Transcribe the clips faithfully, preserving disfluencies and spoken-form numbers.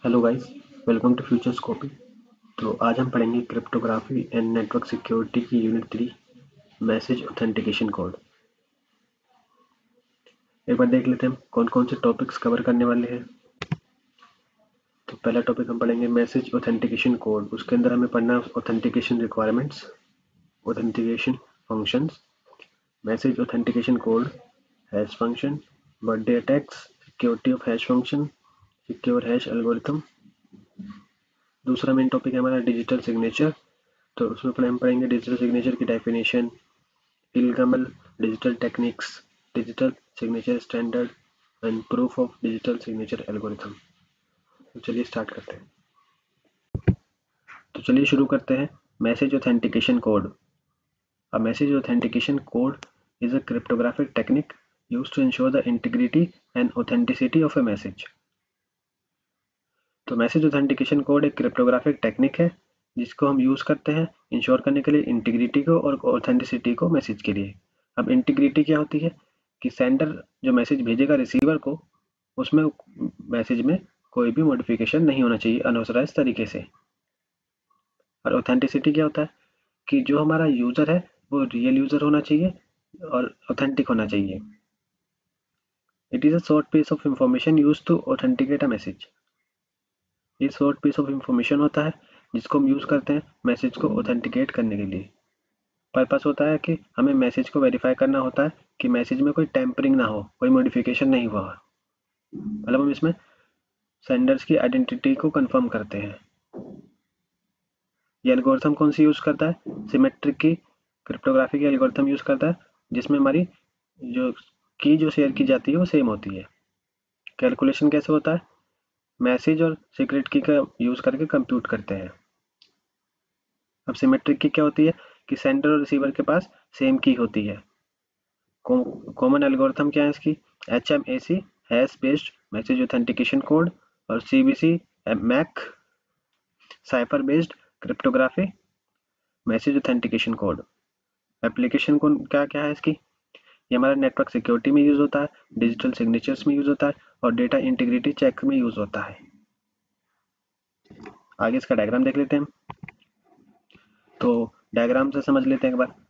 Hello guys, welcome to futures copy. तो आज हम पढ़ेंगे क्रिप्टोग्राफी एंड नेटवर्क सिक्योरिटी की unit three, message authentication code. एक बार देख लेते हैं हम कौन कौन से टॉपिक्स कवर करने वाले हैं। तो पहला टॉपिक हम पढ़ेंगे मैसेज ऑथेंटिकेशन कोड। उसके अंदर हमें पढ़ना है authentication requirements, authentication functions, message authentication code, hash function, birthday attacks, security of hash function, secure hash algorithm. दूसरा मेन टॉपिक है हमारा डिजिटल सिग्नेचर। तो उसमें पढ़े हम पढ़ेंगे डिजिटल सिग्नेचर की definition, ElGamal digital techniques, digital signature standard and proof of digital signature algorithm. तो चलिए स्टार्ट करते हैं। तो चलिए शुरू करते हैं message authentication code. A message authentication code is a cryptographic technique used to ensure the integrity and authenticity of a message. तो मैसेज ऑथेंटिकेशन कोड एक क्रिप्टोग्राफिक टेक्निक है जिसको हम यूज़ करते हैं इंश्योर करने के लिए इंटीग्रिटी को और ऑथेंटिसिटी को मैसेज के लिए। अब इंटीग्रिटी क्या होती है कि सेंडर जो मैसेज भेजेगा रिसीवर को, उसमें मैसेज में कोई भी मॉडिफिकेशन नहीं होना चाहिए अनऑथराइज तरीके से। और ऑथेंटिसिटी क्या होता है कि जो हमारा यूज़र है वो रियल यूज़र होना चाहिए और ऑथेंटिक होना चाहिए। It is a short piece of information use to authenticate a message. ये शॉर्ट पीस ऑफ इंफॉर्मेशन होता है जिसको हम यूज़ करते हैं मैसेज को ऑथेंटिकेट करने के लिए। पर्पस होता है कि हमें मैसेज को वेरीफाई करना होता है कि मैसेज में कोई टेम्परिंग ना हो, कोई मॉडिफिकेशन नहीं हुआ। मतलब हम इसमें सेंडर्स की आइडेंटिटी को कंफर्म करते हैं। ये एल्गोरिथम कौन सी यूज़ करता है? सिमेट्रिक की क्रिप्टोग्राफी की एल्गोरिथम यूज़ करता है जिसमें हमारी जो की जो शेयर की जाती है वो सेम होती है। कैलकुलेशन कैसे होता है? मैसेज और सीक्रेट की का यूज़ करके कंप्यूट करते हैं। अब सिमेट्रिक की क्या होती है कि सेंडर और रिसीवर के पास सेम की होती है। कॉमन एल्गोरिथम क्या है इसकी? H M A C hash based message authentication code और C B C MAC cipher based cryptography message authentication code. Application को क्या क्या है इसकी? ये हमारा नेटवर्क सिक्योरिटी में यूज होता है, डिजिटल सिग्नेचर्स में यूज होता है और डेटा इंटीग्रिटी चेक में यूज होता है। आगे इसका डायग्राम देख लेते हैं हम। तो डायग्राम से समझ लेते हैं एक बार।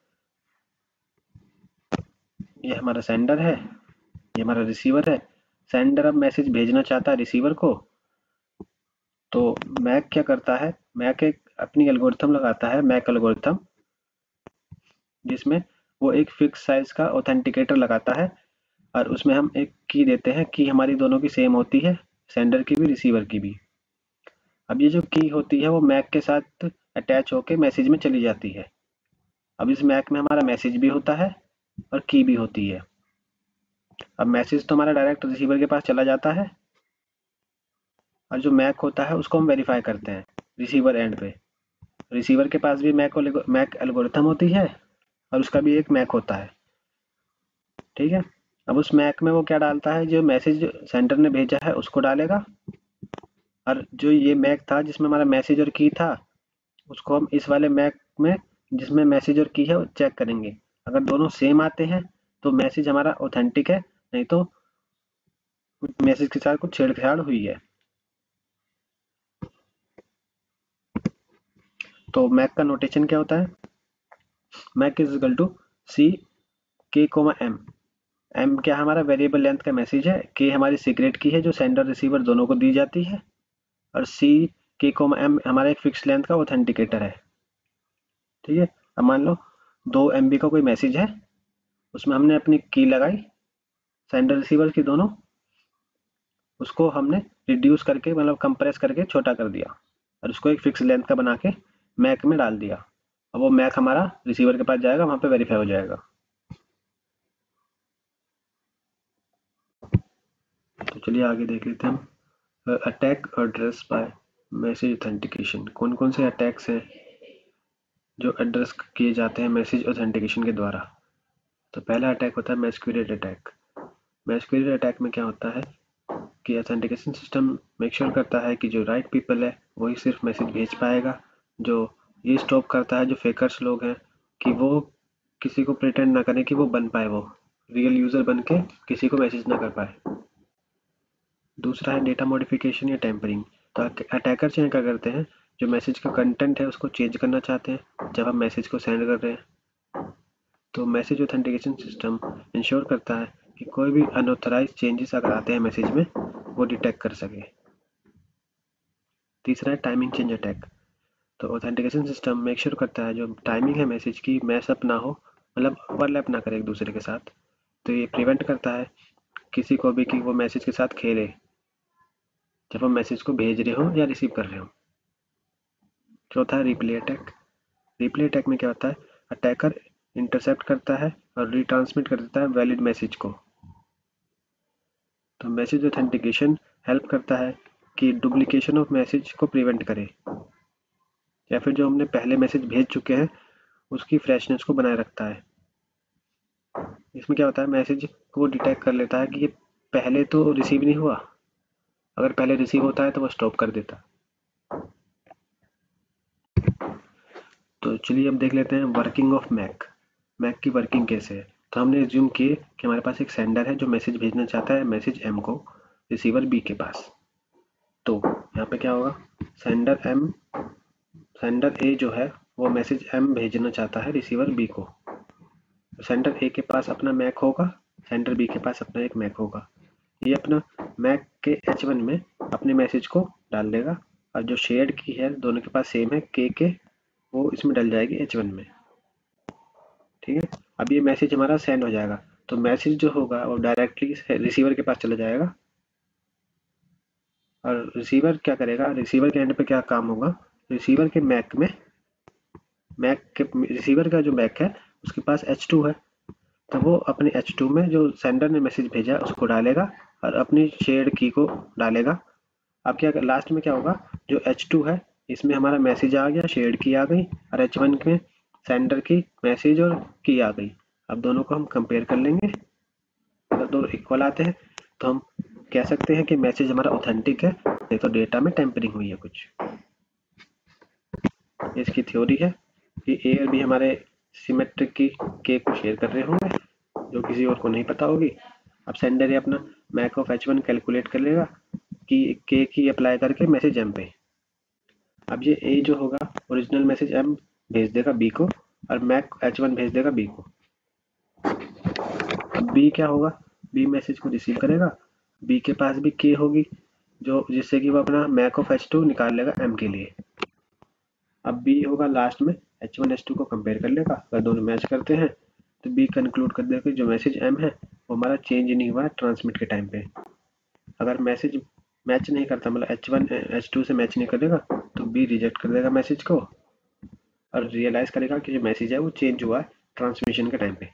ये हमारा सेंडर है, ये हमारा रिसीवर है। सेंडर अब मैसेज भेजना चाहता है रिसीवर को, तो मैक क्या करता है? मैक एक अपनी एल्गोरिथम लगाता है, मैक एल्गोरिथम, जिसमें वो एक फिक्स साइज का ऑथेंटिकेटर लगाता है और उसमें हम एक की देते हैं कि हमारी दोनों की सेम होती है, सेंडर की भी रिसीवर की भी। अब ये जो की होती है वो मैक के साथ अटैच होके मैसेज में चली जाती है। अब इस मैक में हमारा मैसेज भी होता है और की भी होती है। अब मैसेज तो हमारा डायरेक्ट रिसीवर के पास चला जाता है और जो मैक होता है उसको हम वेरीफाई करते हैं रिसीवर एंड पे। रिसीवर के पास भी मैक मैक एल्गोरिथम होती है और उसका भी एक मैक होता है। ठीक है। अब उस मैक में वो क्या डालता है? जो मैसेज सेंडर ने भेजा है उसको डालेगा, और जो ये मैक था जिसमें हमारा मैसेज और की था उसको हम इस वाले मैक में जिसमें मैसेज और की है वो चेक करेंगे। अगर दोनों सेम आते हैं तो मैसेज हमारा ऑथेंटिक है, नहीं तो मैसेज के साथ कुछ छेड़छाड़ हुई है। तो मैक का नोटेशन क्या होता है? MAC is equal to C K comma M. M क्या हमारा वेरिएबल लेंथ का मैसेज है, के हमारी सीक्रेट की है जो सेंडर रिसीवर दोनों को दी जाती है, और सी के कोमा एम हमारा एक फिक्स लेंथ का ऑथेंटिकेटर है। ठीक है। अब मान लो दो एम बी का कोई मैसेज है, उसमें हमने अपनी की लगाई सेंडर रिसीवर की दोनों, उसको हमने रिड्यूस करके मतलब कंप्रेस करके छोटा कर दिया और उसको एक फिक्स लेंथ का बना के मैक में डाल दिया। अब वो मैक हमारा रिसीवर के पास जाएगा, वहां पे वेरीफाई हो जाएगा। तो चलिए आगे देख लेते हैं हम। Attack address by message authentication. कौन कौन से अटैक्स हैं जो एड्रेस किए जाते हैं मैसेज ऑथेंटिकेशन के द्वारा? तो पहला अटैक होता है मैस्क्यूरेट अटैक। मैस्क्यूरेट अटैक में क्या होता है कि ऑथेंटिकेशन सिस्टम मेक श्योर करता है कि जो राइट पीपल है वही सिर्फ मैसेज भेज पाएगा। जो ये स्टॉप करता है जो फेकर्स लोग हैं कि वो किसी को प्रिटेंड ना करें कि वो बन पाए, वो रियल यूजर बन के किसी को मैसेज ना कर पाए। दूसरा है डेटा मॉडिफिकेशन या टेम्परिंग। तो अटैकर से क्या करते हैं, जो मैसेज का कंटेंट है उसको चेंज करना चाहते हैं जब हम मैसेज को सेंड कर रहे हैं। तो मैसेज ऑथेंटिकेशन सिस्टम इंश्योर करता है कि कोई भी अनऑथराइज चेंजेस अगर आते हैं मैसेज में वो डिटेक्ट कर सके। तीसरा है टाइमिंग चेंज अटैक। तो ऑथेंटिकेशन सिस्टम मेक श्योर करता है जो टाइमिंग है मैसेज की मैसअप ना हो, मतलब ओवरलैप ना करे एक दूसरे के साथ। तो ये प्रिवेंट करता है किसी को भी कि वो मैसेज के साथ खेले जब हम मैसेज को भेज रहे हो या रिसीव कर रहे हो। चौथा है रिप्ले अटैक। रिप्ले अटैक में क्या होता है, अटैकर इंटरसेप्ट करता है और रिट्रांसमिट कर देता है वैलिड मैसेज को। तो मैसेज ऑथेंटिकेशन हेल्प करता है कि डुप्लीकेशन ऑफ मैसेज को प्रिवेंट करे, या फिर जो हमने पहले मैसेज भेज चुके हैं उसकी फ्रेशनेस को बनाए रखता है। इसमें क्या होता है, मैसेज को डिटेक्ट कर लेता है कि ये पहले तो रिसीव नहीं हुआ, अगर पहले रिसीव होता है तो वो स्टॉप कर देता। तो चलिए अब देख लेते हैं वर्किंग ऑफ मैक। मैक की वर्किंग कैसे है। तो हमने एज्यूम किए कि हमारे पास एक सेंडर है जो मैसेज भेजना चाहता है मैसेज एम को रिसीवर बी के पास। तो यहाँ पे क्या होगा, सेंडर एम सेंडर ए जो है वो मैसेज एम भेजना चाहता है रिसीवर बी को। सेंडर ए के पास अपना मैक होगा, सेंडर बी के पास अपना एक मैक होगा। ये अपना मैक के एच वन में अपने मैसेज को डाल देगा और जो शेयर्ड की है दोनों के पास सेम है के के, वो इसमें डल जाएगी एच वन में। ठीक है, अब ये मैसेज हमारा सेंड हो जाएगा। तो मैसेज जो होगा वो डायरेक्टली रिसीवर के पास चला जाएगा और रिसीवर क्या करेगा, रिसीवर के एंड पे क्या काम होगा, रिसीवर के मैक में मैक के रिसीवर का जो मैक है उसके पास एच टू है, तो वो अपने एच टू में जो सेंडर ने मैसेज भेजा उसको डालेगा और अपनी शेयर्ड की को डालेगा। अब क्या लास्ट में क्या होगा, जो एच टू है इसमें हमारा मैसेज आ गया, शेयर्ड की आ गई, और एच वन में सेंडर की मैसेज और की आ गई। अब दोनों को हम कंपेयर कर लेंगे, अगर दोनों इक्वल आते हैं तो हम कह सकते हैं कि मैसेज हमारा ऑथेंटिक है, नहीं तो डेटा में टेम्परिंग हुई है कुछ। इसकी थ्योरी है कि ए और बी हमारे सिमेट्रिक की के को शेयर कर रहे होंगे जो किसी और को नहीं पता होगी। अब सेंडर ये अपना MAC of H one calculate कर लेगा कि के की अप्लाई करके मैसेज एम पे। अब ये ए जो होगा ओरिजिनल मैसेज एम भेज देगा बी को और मैक एच वन भेज देगा बी को। अब बी क्या होगा, बी मैसेज को रिसीव करेगा, बी के पास भी के होगी जो जिससे कि वो अपना मैक ऑफ एच टू निकाल लेगा एम के लिए। अब बी होगा लास्ट में एच वन एच टू को कंपेयर कर लेगा, अगर दोनों मैच करते हैं तो बी कंक्लूड कर देगा कि जो मैसेज एम है वो हमारा चेंज नहीं हुआ है ट्रांसमिट के टाइम पे। अगर मैसेज मैच नहीं करता, मतलब एच वन एच टू से मैच नहीं करेगा, तो बी रिजेक्ट कर देगा मैसेज को और रियलाइज करेगा कि जो मैसेज है वो चेंज हुआ है ट्रांसमिशन के टाइम पे।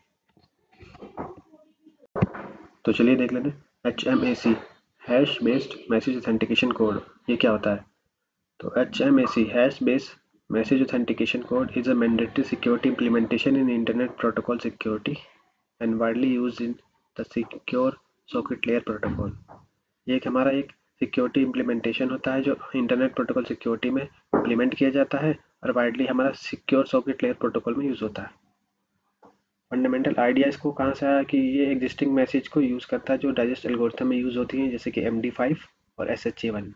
तो चलिए देख लेते हैं H M A C hash based message authentication code, ये क्या होता है। तो H M A C hash based Message Authentication Code is a mandatory security implementation in Internet Protocol security and widely used in the Secure Socket Layer Protocol. ये एक हमारा एक security implementation होता है जो इंटरनेट प्रोटोकॉल सिक्योरिटी में implement किया जाता है और वाइडली हमारा सिक्योर सॉकेट लेयर प्रोटोकॉल में यूज़ होता है। फंडामेंटल आइडिया इसको कहाँ से आया कि ये एग्जिस्टिंग मैसेज को यूज़ करता है जो डाइजेस्ट एल्गोरिथम में यूज़ होती हैं, जैसे कि एम डी फाइव और एस एच ए वन।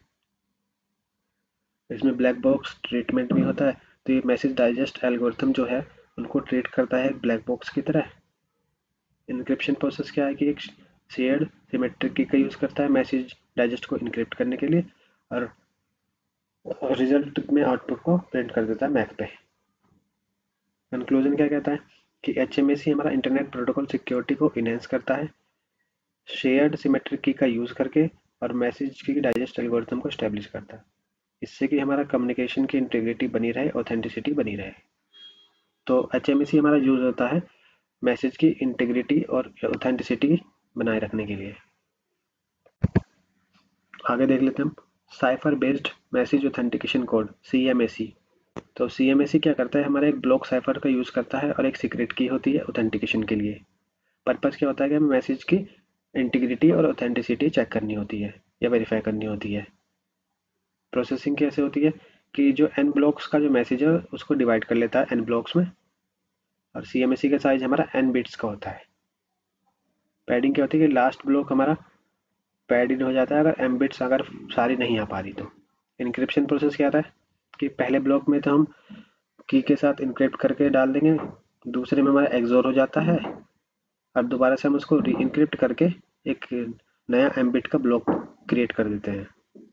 इसमें ब्लैक बॉक्स ट्रीटमेंट भी होता है, तो ये मैसेज डाइजेस्ट एल्गोरिथम जो है उनको ट्रीट करता है ब्लैक बॉक्स की तरह। इनक्रिप्शन प्रोसेस क्या है कि एक शेयर्ड सिमेट्रिक की का यूज़ करता है मैसेज डाइजेस्ट को इनक्रिप्ट करने के लिए और रिजल्ट में आउटपुट को प्रिंट कर देता है मैक पे। कंक्लूजन क्या कहता है कि एच एम ए सी हमारा इंटरनेट प्रोटोकॉल सिक्योरिटी को इनहेंस करता है शेयर्ड सिमेट्रिक की का यूज़ करके और मैसेज की डाइजेस्ट एल्गोरिथम को स्टैब्लिश करता है, इससे कि हमारा कम्युनिकेशन की इंटीग्रिटी बनी रहे, ऑथेंटिसिटी बनी रहे। तो एच एम ए सी हमारा यूज़ होता है मैसेज की इंटीग्रिटी और ऑथेंटिसिटी बनाए रखने के लिए। आगे देख लेते हैं हम cipher based message authentication code C M A C. तो सी एम ए सी क्या करता है, हमारा एक ब्लॉक साइफर का यूज़ करता है और एक सीक्रेट की होती है ऑथेंटिकेशन के लिए। पर्पज़ क्या होता है कि हमें मैसेज की इंटीग्रिटी और ऑथेंटिसिटी चेक करनी होती है या वेरीफाई करनी होती है। प्रोसेसिंग कैसे होती है कि जो एन ब्लॉक्स का जो मैसेज है उसको डिवाइड कर लेता है एन ब्लॉक्स में और सी एम ए सी का साइज हमारा एन बिट्स का होता है। पैडिंग क्या होती है कि लास्ट ब्लॉक हमारा पैड इन हो जाता है अगर एम बिट्स अगर सारी नहीं आ पा रही तो। इंक्रिप्शन प्रोसेस क्या था कि पहले ब्लॉक में तो हम की के साथ इंक्रिप्ट करके डाल देंगे, दूसरे में हमारा एक्सोर हो जाता है और दोबारा से हम उसको री इंक्रिप्ट करके एक नया एम बिट का ब्लॉक क्रिएट कर देते हैं।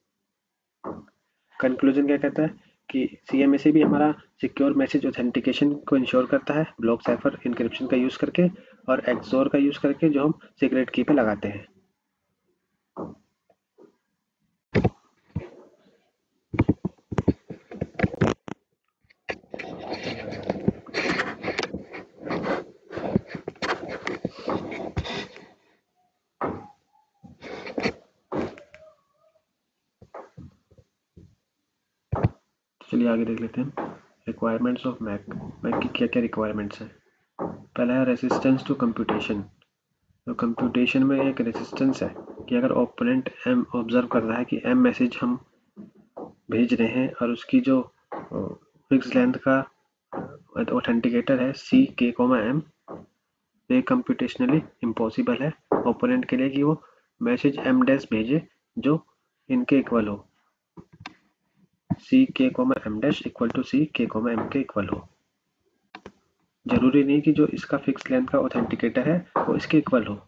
कंक्लूजन क्या कहता है कि सीएमएसी भी हमारा सिक्योर मैसेज ऑथेंटिकेशन को इंश्योर करता है ब्लॉक साइफर इंक्रिप्शन का यूज करके और एक्सोर का यूज करके जो हम सीक्रेट की पे लगाते हैं। चलिए आगे देख लेते हैं रिक्वायरमेंट्स ऑफ मैक। मैक की क्या क्या रिक्वायरमेंट्स हैं। पहला है रेसिस्टेंस टू कंप्यूटेशन। तो कंप्यूटेशन में एक रेसिस्टेंस है कि अगर ओपोनेंट एम ऑब्जर्व कर रहा है कि एम मैसेज हम भेज रहे हैं और उसकी जो फिक्स लेंथ का ऑथेंटिकेटर है सी के कोमा एम, ये कंप्यूटेशनली इम्पॉसिबल है ओपोनेंट के लिए कि वो मैसेज एम डैश भेजे जो इनके इक्वल हो, C K comma M dash equal to C K comma M के इक्वल हो। जरूरी नहीं कि जो इसका फिक्स लेंथ का ऑथेंटिकेटर है वो इसके इक्वल हो।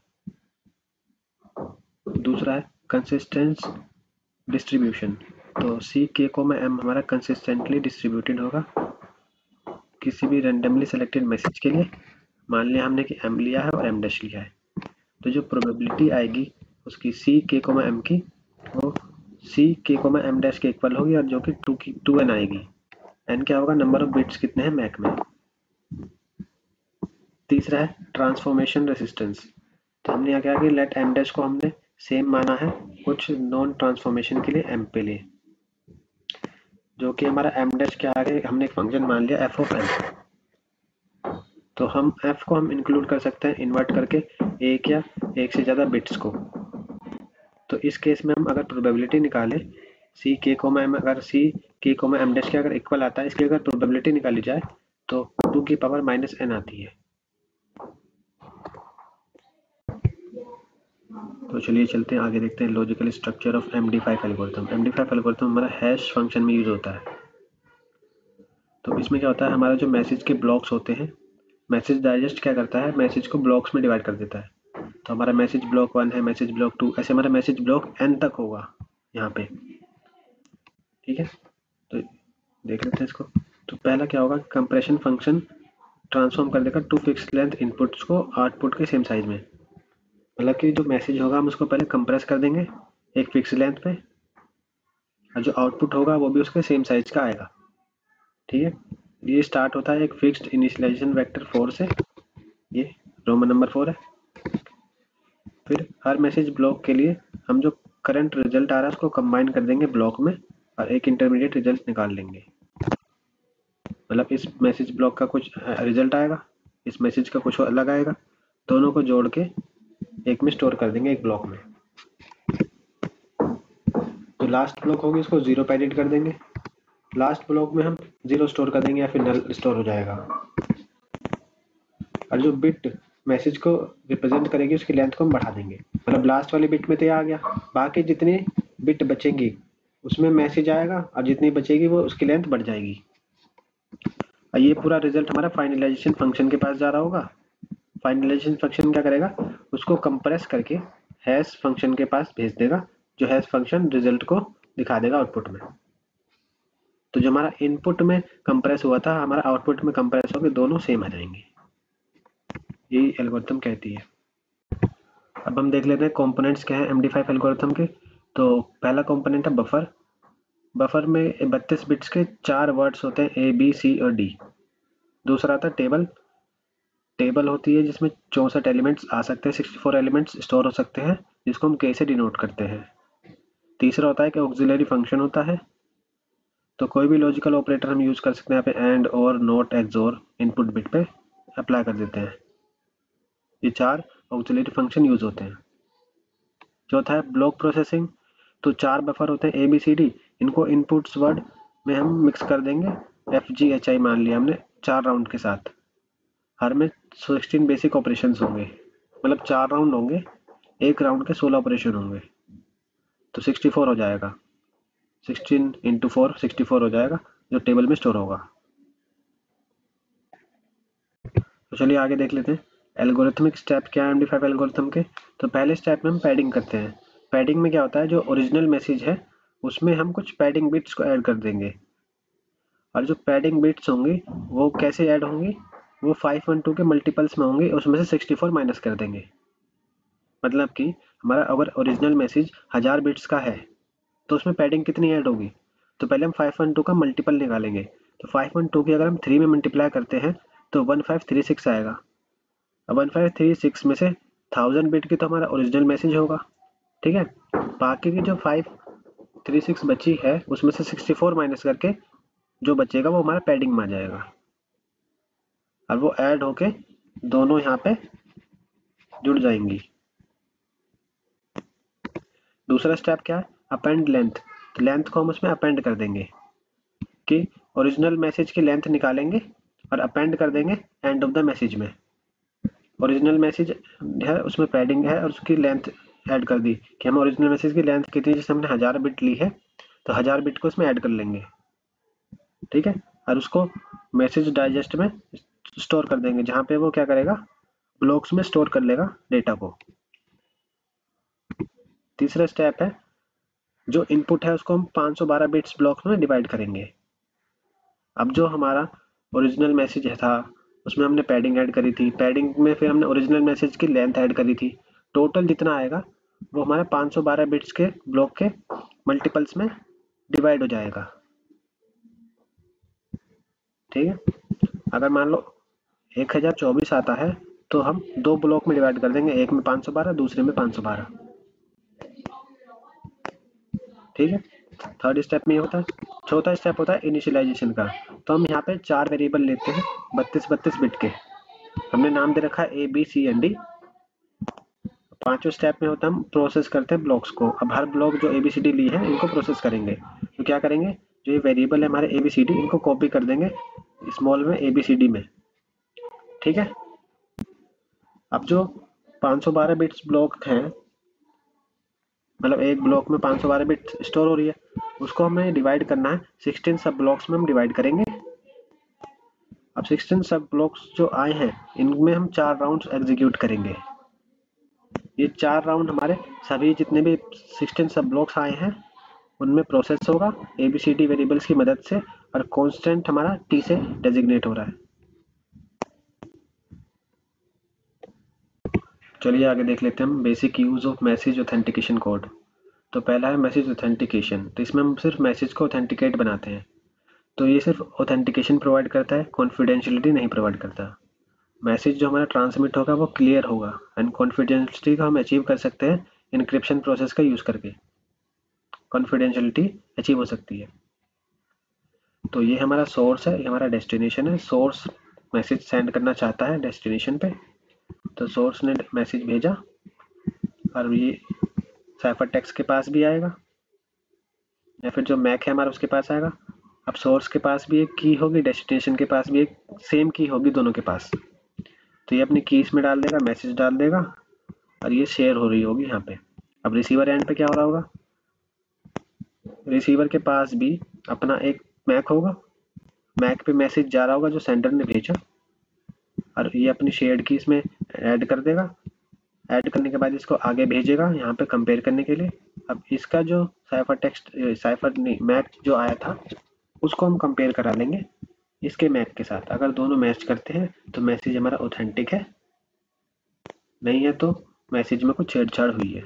दूसरा है कंसिस्टेंस डिस्ट्रीब्यूशन। तो सी के कोमा एम हमारा कंसिस्टेंटली डिस्ट्रीब्यूटेड होगा किसी भी रैंडमली सेलेक्टेड मैसेज के लिए। मान लिया हमने कि एम लिया है और एम डैश लिया है, तो जो प्रोबेबिलिटी आएगी उसकी सी के कोमा एम की वो C K comma M dash के इक्वल होगी और जो कि टू की टू एन आएगी। एन क्या होगा, नंबर ऑफ बिट्स कितने हैं मैक में। तीसरा है ट्रांसफॉर्मेशन रेसिस्टेंस। तो हमने यहाँ क्या कि लेट एम डैश को हमने सेम माना है कुछ नॉन ट्रांसफॉर्मेशन के लिए एम पे लिए, जो कि हमारा एम डैश के आगे हमने एक फंक्शन मान लिया एफ ऑफ एम। तो हम एफ को हम इंक्लूड कर सकते हैं इन्वर्ट करके एक या एक से ज़्यादा बिट्स को। तो इस केस में हम अगर प्रोबेबिलिटी निकालें सी के कोमा एम, अगर सी के कोमा एम डैश के अगर इक्वल आता है, इसकी अगर प्रोबेबिलिटी निकाली जाए तो टू की पावर माइनस एन आती है। तो चलिए चलते हैं आगे, देखते हैं logical structure of M D five algorithm. M D five algorithm हमारा हैश फंक्शन में यूज होता है। तो इसमें क्या होता है, हमारा जो मैसेज के ब्लॉक्स होते हैं, मैसेज डाइजेस्ट क्या करता है, मैसेज को ब्लॉक्स में डिवाइड कर देता है। तो हमारा मैसेज ब्लॉक वन है, मैसेज ब्लॉक टू, ऐसे हमारा मैसेज ब्लॉक एन तक होगा यहाँ पे। ठीक है, तो देख लेते हैं इसको। तो पहला क्या होगा, कंप्रेशन फंक्शन ट्रांसफॉर्म कर देगा टू फिक्स लेंथ इनपुट्स को आउटपुट के सेम साइज में। मतलब कि जो मैसेज होगा हम उसको पहले कंप्रेस कर देंगे एक फिक्स लेंथ पे और जो आउटपुट होगा वो भी उसके सेम साइज का आएगा। ठीक है, ये स्टार्ट होता है एक फिक्स्ड इनिशियलाइजेशन वेक्टर फोर से, ये रोमन नंबर फोर है। फिर हर मैसेज ब्लॉक के लिए हम जो करंट रिजल्ट आ रहा है उसको कंबाइन कर देंगे ब्लॉक में और एक इंटरमीडिएट रिजल्ट निकाल लेंगे। मतलब इस मैसेज ब्लॉक का कुछ रिजल्ट आएगा, इस मैसेज का कुछ अलग आएगा, दोनों को जोड़ के एक में स्टोर कर देंगे एक ब्लॉक में। तो लास्ट ब्लॉक होगी उसको जीरो पे एडिट कर देंगे, लास्ट ब्लॉक में हम जीरो स्टोर कर देंगे या फिर नल स्टोर हो जाएगा। और जो बिट मैसेज को रिप्रेजेंट करेगी उसकी लेंथ को हम बढ़ा देंगे। मतलब लास्ट वाली बिट में तो ये आ गया, बाकी जितनी बिट बचेंगी उसमें मैसेज आएगा और जितनी बचेगी वो उसकी लेंथ बढ़ जाएगी। और ये पूरा रिजल्ट हमारा फाइनलाइजेशन फंक्शन के पास जा रहा होगा। फाइनलाइजेशन फंक्शन क्या करेगा, उसको कंप्रेस करके हैश फंक्शन के पास भेज देगा, जो हैश फंक्शन रिजल्ट को दिखा देगा आउटपुट में। तो जो हमारा इनपुट में कंप्रेस हुआ था हमारा आउटपुट में कंप्रेस होकर दोनों सेम आ जाएंगे, यही एल्गोरिथम कहती है। अब हम देख लेते हैं कंपोनेंट्स क्या हैं एम डी फाइव एल्गोरिथम के। तो पहला कंपोनेंट है बफर। बफर में बत्तीस बिट्स के चार वर्ड्स होते हैं ए बी सी और डी। दूसरा आता है टेबल। टेबल होती है जिसमें चौंसठ एलिमेंट्स आ सकते हैं, सिक्सटी फोर एलिमेंट्स स्टोर हो सकते हैं, जिसको हम के से डिनोट करते हैं। तीसरा होता है कि ऑक्सिलरी फंक्शन होता है। तो कोई भी लॉजिकल ऑपरेटर हम यूज कर सकते हैं यहाँ पे, एंड और नॉट एक्सोर इनपुट बिट पे अप्लाई कर देते हैं। ये चार ऑक्सिलरी फंक्शन यूज होते हैं। चौथा है ब्लॉक प्रोसेसिंग। तो चार बफर होते हैं ए बी सी डी, इनको इनपुट्स वर्ड में हम मिक्स कर देंगे, एफ जी एच आई मान लिया हमने चार राउंड के साथ। हर में सोलह बेसिक ऑपरेशंस होंगे, मतलब चार राउंड होंगे, एक राउंड के सोलह ऑपरेशन होंगे, तो चौंसठ हो जाएगा। Sixteen into four sixty four हो जाएगा जो टेबल में स्टोर होगा। तो चलिए आगे देख लेते हैं एल्गोरिथमिक स्टेप क्या है एम डी फाइव एल्गोरिथम के। तो पहले स्टेप में हम पैडिंग करते हैं। पैडिंग में क्या होता है, जो ओरिजिनल मैसेज है उसमें हम कुछ पैडिंग बिट्स को ऐड कर देंगे, और जो पैडिंग बिट्स होंगी वो कैसे ऐड होंगी, वो फाइव वन टू के मल्टीपल्स में होंगे, उसमें से सिक्सटी फोर माइनस कर देंगे। मतलब कि हमारा अगर ओरिजिनल मैसेज हजार बिट्स का है तो उसमें पैडिंग कितनी ऐड होगी, तो पहले हम फाइव वन टू का मल्टीपल निकालेंगे। तो फाइव वन टू की अगर हम थ्री में मल्टीप्लाई करते हैं तो वन फाइव थ्री सिक्स आएगा। अब वन फाइव थ्री सिक्स में से थाउजेंड बिट की तो हमारा ओरिजिनल मैसेज होगा, ठीक है। बाकी की जो फाइव थ्री सिक्स बची है उसमें से सिक्सटी फोर माइनस करके जो बचेगा वो हमारा पैडिंग में आ जाएगा, और वो ऐड होके दोनों यहाँ पे जुड़ जाएंगी। दूसरा स्टेप क्या है, अपेंड लेंथ। तो लेंथ को हम उसमें अपेंड कर देंगे कि ओरिजिनल मैसेज की लेंथ निकालेंगे और अपेंड कर देंगे एंड ऑफ द मैसेज में। ओरिजिनल मैसेज है उसमें पैडिंग है और उसकी लेंथ ऐड कर दी कि हम ओरिजिनल मैसेज की लेंथ कितनी, जैसे हमने हजार बिट ली है तो हजार बिट को उसमें ऐड कर लेंगे, ठीक है। और उसको मैसेज डाइजेस्ट में स्टोर कर देंगे, जहाँ पे वो क्या करेगा, ब्लॉक्स में स्टोर कर लेगा डेटा को। तीसरा स्टेप है, जो इनपुट है उसको हम पाँच सौ बारह बिट्स ब्लॉक्स में डिवाइड करेंगे। अब जो हमारा ओरिजिनल मैसेज था उसमें हमने पैडिंग ऐड करी थी, पैडिंग में फिर हमने ओरिजिनल मैसेज की लेंथ ऐड करी थी, टोटल जितना आएगा वो हमारा पाँच सौ बारह बिट्स के ब्लॉक के मल्टीपल्स में डिवाइड हो जाएगा, ठीक है। अगर मान लो एक हज़ार चौबीस आता है तो हम दो ब्लॉक में डिवाइड कर देंगे, एक में पाँच सौ बारह दूसरे में पाँच सौ बारह, ठीक है। थर्ड स्टेप में ये होता है। चौथा स्टेप होता है इनिशियलाइजेशन का। तो हम यहाँ पे चार वेरिएबल लेते हैं बत्तीस बत्तीस बिट के, हमने नाम दे रखा है A B C and D. पांचवें स्टेप में होता है हम प्रोसेस करते हैं ब्लॉक्स को। अब हर ब्लॉक जो ए बी सी डी ली है इनको प्रोसेस करेंगे। तो क्या करेंगे, जो ये वेरिएबल है हमारे ए बी सी डी इनको कॉपी कर देंगे स्मॉल में ए बी सी डी में, ठीक है। अब जो पाँच सौ बारह बिट्स ब्लॉक हैं, मतलब एक ब्लॉक में पाँच सौ बारह बिट स्टोर हो रही है, उसको हमें डिवाइड करना है सिक्सटीन सब ब्लॉक्स में हम डिवाइड करेंगे। अब सिक्सटीन सब ब्लॉक्स जो आए हैं इनमें हम चार राउंड्स एग्जीक्यूट करेंगे। ये चार राउंड हमारे सभी जितने भी सिक्सटीन सब ब्लॉक्स आए हैं उनमें प्रोसेस होगा एबीसीडी वेरिएबल्स की मदद से, और कांस्टेंट हमारा टी से डेजिग्नेट हो रहा है। चलिए आगे देख लेते हैं हम basic use of message authentication code. तो पहला है मैसेज ऑथेंटिकेशन। तो इसमें हम सिर्फ मैसेज को ऑथेंटिकेट बनाते हैं। तो ये सिर्फ ऑथेंटिकेशन प्रोवाइड करता है, कॉन्फिडेंशियलिटी नहीं प्रोवाइड करता। मैसेज जो हमारा ट्रांसमिट होगा वो क्लियर होगा, एंड कॉन्फिडेंशियलिटी को हम अचीव कर सकते हैं इनक्रिप्शन प्रोसेस का यूज करके, कॉन्फिडेंशियलिटी अचीव हो सकती है। तो ये हमारा सोर्स है, ये हमारा डेस्टिनेशन है। सोर्स मैसेज सेंड करना चाहता है डेस्टिनेशन पे, तो सोर्स ने मैसेज भेजा और ये साइफर टेक्स्ट के पास भी आएगा, या फिर जो मैक है हमारा उसके पास आएगा। अब सोर्स के पास भी एक की होगी, डेस्टिनेशन के पास भी एक सेम की होगी दोनों के पास। तो ये अपनी कीज में डाल देगा, मैसेज डाल देगा, और ये शेयर हो रही होगी यहाँ पे। अब रिसीवर एंड पे क्या हो रहा होगा, रिसीवर के पास भी अपना एक मैक होगा, मैक पे मैसेज जा रहा होगा जो सेंडर ने भेजा, और ये अपनी शेयर्ड की इसमें ऐड कर देगा। ऐड करने के बाद इसको आगे भेजेगा यहाँ पे कंपेयर करने के लिए। अब इसका जो साइफर टेक्स्ट साइफर नहीं मैक जो आया था उसको हम कंपेयर करा लेंगे इसके मैक के साथ। अगर दोनों मैच करते हैं तो मैसेज हमारा ऑथेंटिक है, नहीं है तो मैसेज में कुछ छेड़छाड़ हुई है।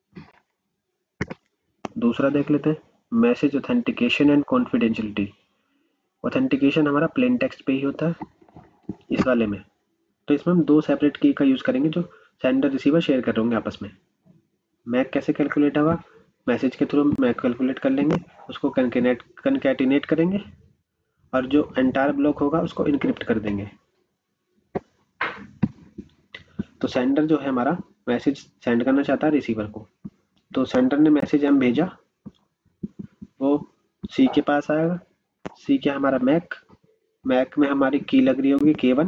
दूसरा देख लेते हैं, message authentication and confidentiality. Authentication हमारा प्लेन टेक्स्ट पे ही होता है इस वाले में। तो इसमें हम दो सेपरेट की का यूज करेंगे जो सेंडर रिसीवर शेयर कर रहे होंगे आपस में। मैक कैसे कैलकुलेट होगा, मैसेज के थ्रू मैक कैलकुलेट कर लेंगे, उसको कनकेनेट कनकैटिनेट करेंगे, और जो एंटायर ब्लॉक होगा उसको इनक्रिप्ट कर देंगे। तो सेंडर जो है हमारा मैसेज सेंड करना चाहता है रिसीवर को, तो सेंडर ने मैसेज एम भेजा, वो सी के पास आएगा। सी क्या हमारा मैक, मैक में हमारी की लग रही होगी के वन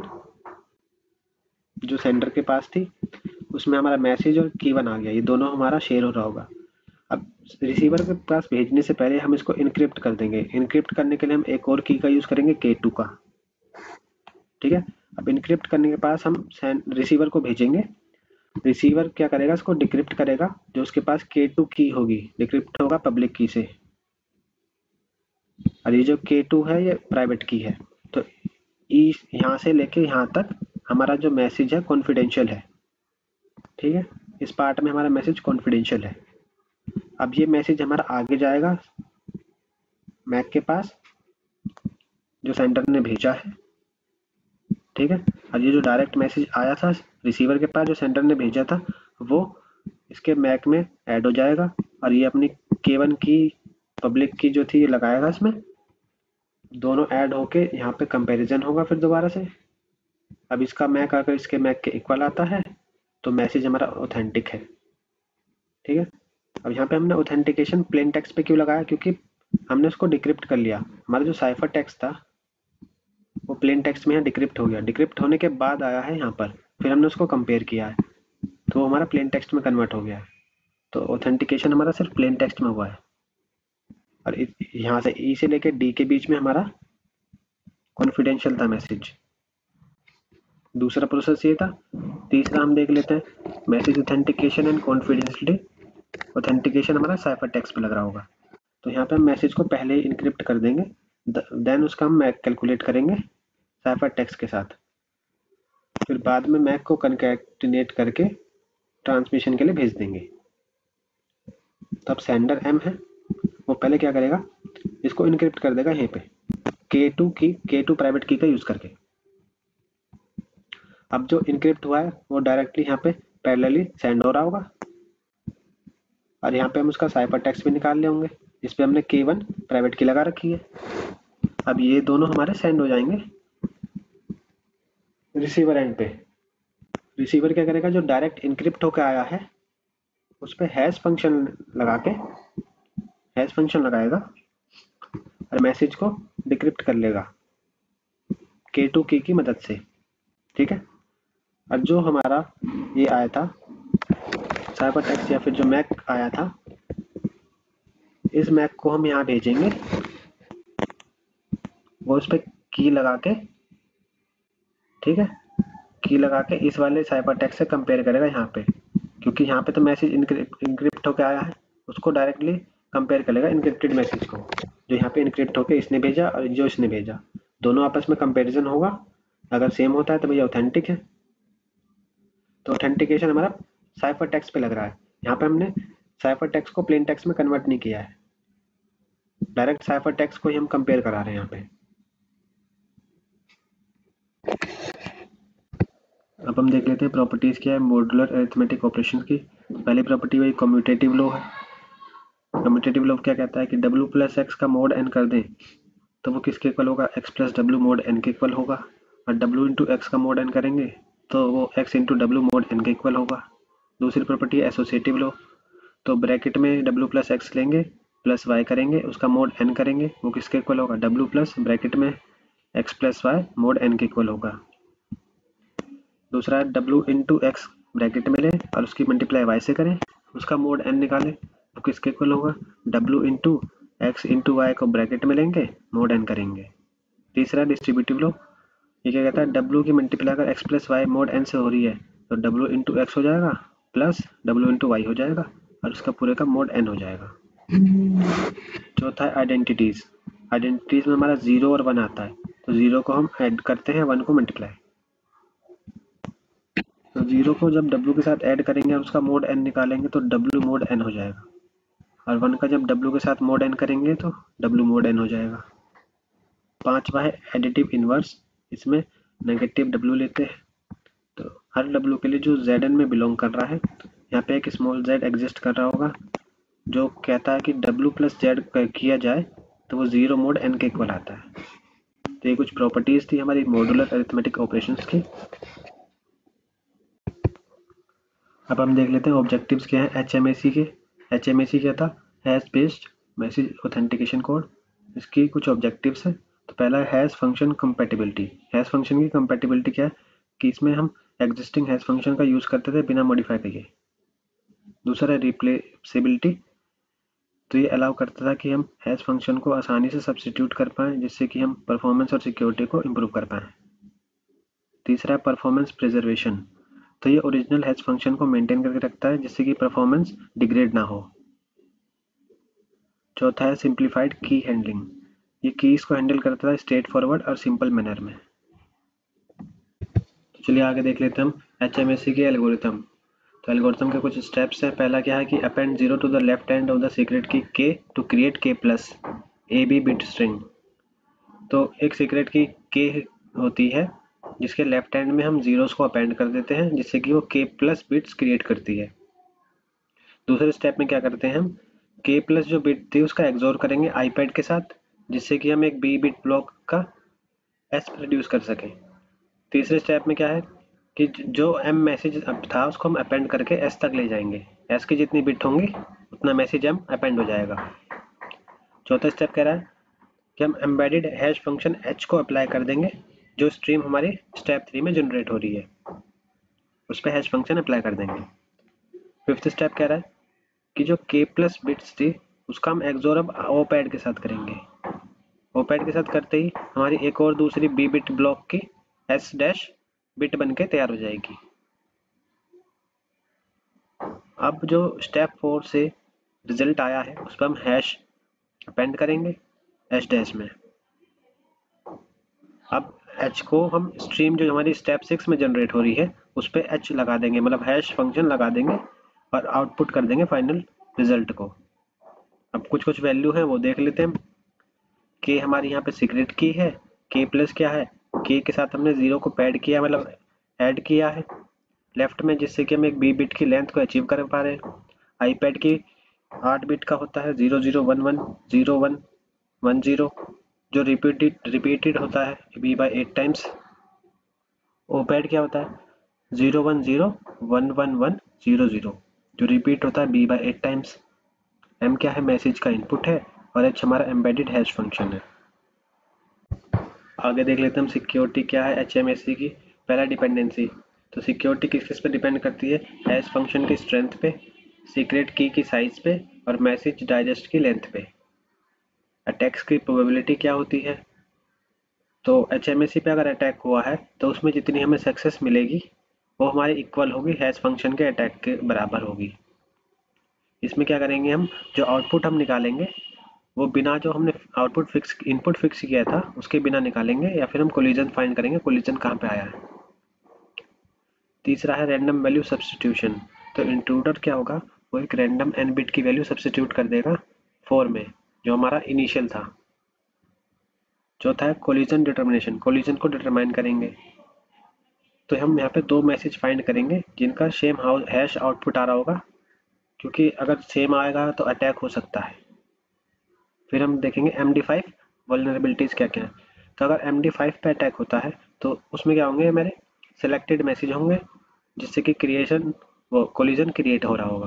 जो सेंडर के पास थी, उसमें हमारा मैसेज और की वन आ गया, ये दोनों हमारा शेयर हो रहा होगा। अब रिसीवर के पास भेजने से पहले हम इसको इनक्रिप्ट कर देंगे। इनक्रिप्ट करने के लिए हम एक और की का यूज करेंगे, के टू का। ठीक है, अब इनक्रिप्ट करने के पास हम रिसीवर को भेजेंगे। रिसीवर क्या करेगा, इसको डिक्रिप्ट करेगा। जो उसके पास के टू की होगी, डिक्रिप्ट होगा पब्लिक की से, और ये जो के टू है ये प्राइवेट की है। तो यहाँ से लेके यहाँ तक हमारा जो मैसेज है कॉन्फिडेंशियल है। ठीक है, इस पार्ट में हमारा मैसेज कॉन्फिडेंशियल है। अब ये मैसेज हमारा आगे जाएगा मैक के पास, जो सेंडर ने भेजा है। ठीक है, और ये जो डायरेक्ट मैसेज आया था रिसीवर के पास, जो सेंडर ने भेजा था, वो इसके मैक में ऐड हो जाएगा, और ये अपनी के वन की पब्लिक की जो थी ये लगाएगा इसमें। दोनों ऐड होके यहाँ पे कंपैरिजन होगा फिर दोबारा से। अब इसका मैक अगर इसके मैक के इक्वल आता है तो मैसेज हमारा ऑथेंटिक है। ठीक है, अब यहाँ पे हमने ऑथेंटिकेशन प्लेन टेक्स्ट पे क्यों लगाया, क्योंकि हमने उसको डिक्रिप्ट कर लिया। हमारा जो साइफर टेक्स्ट था वो प्लेन टेक्स्ट में यहाँ डिक्रिप्ट हो गया। डिक्रिप्ट होने के बाद आया है यहाँ पर, फिर हमने उसको कंपेयर किया है, तो वो हमारा प्लेन टेक्स्ट में कन्वर्ट हो गया है। तो ऑथेंटिकेशन हमारा सिर्फ प्लेन टेक्स्ट में हुआ है। और यहाँ से ई से लेके डी के बीच में हमारा कॉन्फिडेंशियल था मैसेज। दूसरा प्रोसेस ये था। तीसरा हम देख लेते हैं, message authentication and confidentiality. Authentication हमारा साइफर टेक्स्ट पे लग रहा होगा, तो यहाँ पे हम मैसेज को पहले ही इनक्रिप्ट कर देंगे, देन उसका हम मैक कैलकुलेट करेंगे साइफर टेक्स्ट के साथ। फिर बाद में मैक को कनकैटिनेट करके ट्रांसमिशन के लिए भेज देंगे। तब सेंडर एम है, वो पहले क्या करेगा, इसको इनक्रिप्ट कर देगा यहीं पे के टू की के टू प्राइवेट की का यूज करके। अब जो इनक्रिप्ट हुआ है वो डायरेक्टली यहाँ पे पैरेलली सेंड हो रहा होगा, और यहाँ पे हम उसका साइफर टेक्स्ट भी निकाल ले होंगे। इस पे हमने के वन प्राइवेट की लगा रखी है। अब ये दोनों हमारे सेंड हो जाएंगे रिसीवर एंड पे। रिसीवर क्या करेगा, जो डायरेक्ट इनक्रिप्ट होकर आया है उस पर हैश फंक्शन लगा के हैश फंक्शन लगाएगा और मैसेज को डिक्रिप्ट कर लेगा के टू की की मदद से। ठीक है, और जो हमारा ये आया था साइफर टेक्स्ट या फिर जो मैक आया था, इस मैक को हम यहाँ भेजेंगे, वो उस पर की लगा के, ठीक है, की लगा के इस वाले साइफर टेक्स्ट से कंपेयर करेगा यहाँ पे, क्योंकि यहाँ पे तो मैसेज इनक्रिप्ट होकर आया है, उसको डायरेक्टली कंपेयर करेगा इनक्रिप्टेड मैसेज को, जो यहाँ पे इनक्रिप्ट होकर इसने भेजा और जो इसने भेजा, दोनों आपस में कंपैरिजन होगा। अगर सेम होता है तो भैया ऑथेंटिक है। तो ऑथेंटिकेशन हमारा साइफर टेक्स्ट पे लग रहा है। यहाँ पे हमने साइफर टेक्स्ट को प्लेन टेक्स्ट में कन्वर्ट नहीं किया है, डायरेक्ट साइफर टेक्स्ट को ही हम कंपेयर करा रहे हैं यहाँ पे। अब हम देख लेते हैं प्रॉपर्टीज क्या है मॉड्यूलर अरिथमेटिक ऑपरेशन की। पहली प्रॉपर्टी वही कम्यूटेटिव लॉ है। कम्यूटेटिव लॉ क्या कहता है कि डब्ल्यू प्लस एक्स का मोड एन कर दें तो वो किसके इक्वल होगा, X plus W mod N के इक्वल होगा। और डब्ल्यू इंटू एक्स का मोड एन करेंगे तो वो X into W mod N के इक्वल होगा। दूसरी प्रॉपर्टी है एसोसिएटिव लॉ। तो ब्रैकेट में डब्ल्यू प्लस एक्स लेंगे प्लस वाई करेंगे, उसका मोड एन करेंगे, वो किसके इक्वल होगा, डब्ल्यू प्लस ब्रैकेट में X plus Y mod N के इक्वल होगा। दूसरा है डब्ल्यू इंटू एक्स ब्रैकेट में लें और उसकी मल्टीप्लाई वाई से करें, उसका मोड एन निकालें, वो किसके इक्वल होगा, W into X into Y को ब्रैकेट में लेंगे, मोड एन करेंगे। तीसरा डिस्ट्रीब्यूटिव लॉ, ये क्या कहता है, डब्ल्यू की मल्टीप्लाई अगर X plus Y mod N से हो रही है तो डब्ल्यू इंटू एक्स हो जाएगा प्लस डब्ल्यू इंटू वाई हो जाएगा और उसका पूरे का मोड एन हो जाएगा। चौथा है आइडेंटिटीज। आइडेंटिटीज में हमारा जीरो और वन आता है, तो जीरो को हम ऐड करते हैं वन को मल्टीप्लाई। तो जीरो को जब डब्ल्यू के साथ ऐड करेंगे और उसका मोड एन निकालेंगे तो डब्ल्यू मोड एन हो जाएगा, और वन का जब डब्ल्यू के साथ मोड एन करेंगे तो डब्ल्यू मोड एन हो जाएगा। पांचवा है एडिटिव इनवर्स। इसमें नेगेटिव डब्ल्यू लेते हैं, तो हर डब्ल्यू के लिए जो जेड एन में बिलोंग कर रहा है, यहाँ पे एक स्मॉल जेड एग्जिस्ट कर रहा होगा जो कहता है कि डब्ल्यू प्लस जेड किया जाए तो वो जीरो मोड एन के इक्वल आता है। तो ये कुछ प्रॉपर्टीज थी हमारी मॉड्यूलर अरिथमेटिक ऑपरेशंस की। अब हम देख लेते हैं ऑब्जेक्टिव्स क्या है एच एम ए सी के। एच एम ए सी क्या था, hash based message authentication code. इसकी कुछ ऑब्जेक्टिव्स है। तो पहला है hash function compatibility. Hash function की कंपैटिबिलिटी क्या है कि इसमें हम एग्जिस्टिंग हैश फंक्शन का यूज करते थे बिना मॉडिफाई किए। दूसरा है रिप्लेसेबिलिटी, तो ये अलाउ करता था कि हम हैश फंक्शन को आसानी से सब्स्टिट्यूट कर पाएँ, जिससे कि हम परफॉर्मेंस और सिक्योरिटी को इम्प्रूव कर पाएँ। तीसरा है परफॉर्मेंस प्रिजर्वेशन। तो ये ओरिजिनल हैश फंक्शन को मेंटेन करके रखता है, जिससे कि परफॉर्मेंस डिग्रेड ना हो। चौथा है सिंप्लीफाइड की हैंडलिंग। ये कीज को हैंडल करता है स्ट्रेट फॉरवर्ड और सिंपल मैनर में। तो चलिए आगे देख लेते हैं हम एच एम एस सी के एल्गोरिथम। तो एल्गोरिथम के कुछ स्टेप्स हैं। पहला क्या है कि append zero to the left hand of the secret key K to create K plus a B bit string. तो एक सीक्रेट की के होती है जिसके लेफ्ट हैंड में हम जीरोस को अपेंड कर देते हैं, जिससे कि वो के प्लस बिट्स क्रिएट करती है। दूसरे स्टेप में क्या करते हैं हम, के प्लस जो बिट थी उसका एक्सोर करेंगे आईपैड के साथ, जिससे कि हम एक बी बिट ब्लॉक का एस प्रोड्यूस कर सकें। तीसरे स्टेप में क्या है कि जो एम मैसेज अब था उसको हम अपेंड करके एस तक ले जाएंगे। एस की जितनी बिट होंगी उतना मैसेज एम अपेंड हो जाएगा। चौथा स्टेप कह रहा है कि हम एम्बेडेड हैश फंक्शन एच को अप्लाई कर देंगे, जो स्ट्रीम हमारी स्टेप थ्री में जनरेट हो रही है उस पर हैश फंक्शन अप्लाई कर देंगे। फिफ्थ स्टेप कह रहा है कि जो के प्लस बिट्स थी उसका हम एक्सोर अब ओपैड के साथ करेंगे। ओपैड के साथ करते ही हमारी एक और दूसरी बी बिट ब्लॉक की एस डैश बिट बन के तैयार हो जाएगी। अब जो स्टेप फोर से रिजल्ट आया है उस पर हम हैश अपेंड करेंगे एच डैश में। अब एच को हम स्ट्रीम जो हमारी स्टेप सिक्स में जनरेट हो रही है उस पर एच लगा देंगे, मतलब हैश फंक्शन लगा देंगे और आउटपुट कर देंगे फाइनल रिजल्ट को। अब कुछ कुछ वैल्यू है वो देख लेते हैं। के हमारी यहाँ पे सीक्रेट की है, के प्लस क्या है, के के साथ हमने जीरो को पैड किया, मतलब ऐड किया है लेफ्ट में, जिससे कि हम एक बी बिट की लेंथ को अचीव कर पा रहे हैं। आईपैड की आठ बिट का होता है, zero zero one one zero one one zero, जो रिपीटेड रिपीटेड होता है B by eight times. Opad क्या होता है, zero one zero one one one zero zero, जो रिपीट होता है B by eight times. M क्या है, मैसेज का इनपुट है, और एच हमारा एम्बेडेड हैश फंक्शन है। आगे देख लेते हैं हम सिक्योरिटी क्या है एच एम एस सी की। पहला डिपेंडेंसी। तो सिक्योरिटी किस किस पे डिपेंड करती है, हैश फंक्शन की स्ट्रेंथ पे, सीक्रेट की की साइज पे, और मैसेज डाइजेस्ट की लेंथ पे। अटैक्स की प्रोबेबिलिटी क्या होती है, तो एच एम एस सी पे अगर अटैक हुआ है तो उसमें जितनी हमें सक्सेस मिलेगी वो हमारी इक्वल होगी हैश फंक्शन के अटैक के बराबर होगी। इसमें क्या करेंगे हम, जो आउटपुट हम निकालेंगे वो बिना जो हमने आउटपुट फिक्स इनपुट फिक्स किया था उसके बिना निकालेंगे, या फिर हम कोलिजन फाइंड करेंगे, कोलिजन कहाँ पे आया है। तीसरा है रैंडम वैल्यू सब्स्टिट्यूशन। तो इंट्रूडर क्या होगा, वो एक रैंडम एन बिट की वैल्यू सब्स्टिट्यूट कर देगा फोर में, जो हमारा इनिशियल था। चौथा है कोलिजन डिटर्मिनेशन, कोलिजन को डिटरमाइन करेंगे। तो हम यहाँ पे दो मैसेज फाइंड करेंगे जिनका सेम हैश आउटपुट आ रहा होगा, क्योंकि अगर सेम आएगा तो अटैक हो सकता है। फिर हम देखेंगे एम डी फाइव वल्नरेबिलिटीज़ क्या क्या है। तो अगर एम डी फाइव पे अटैक होता है तो उसमें क्या होंगे, मेरे सिलेक्टेड मैसेज होंगे जिससे कि क्रिएशन वो कोलिजन क्रिएट हो रहा होगा।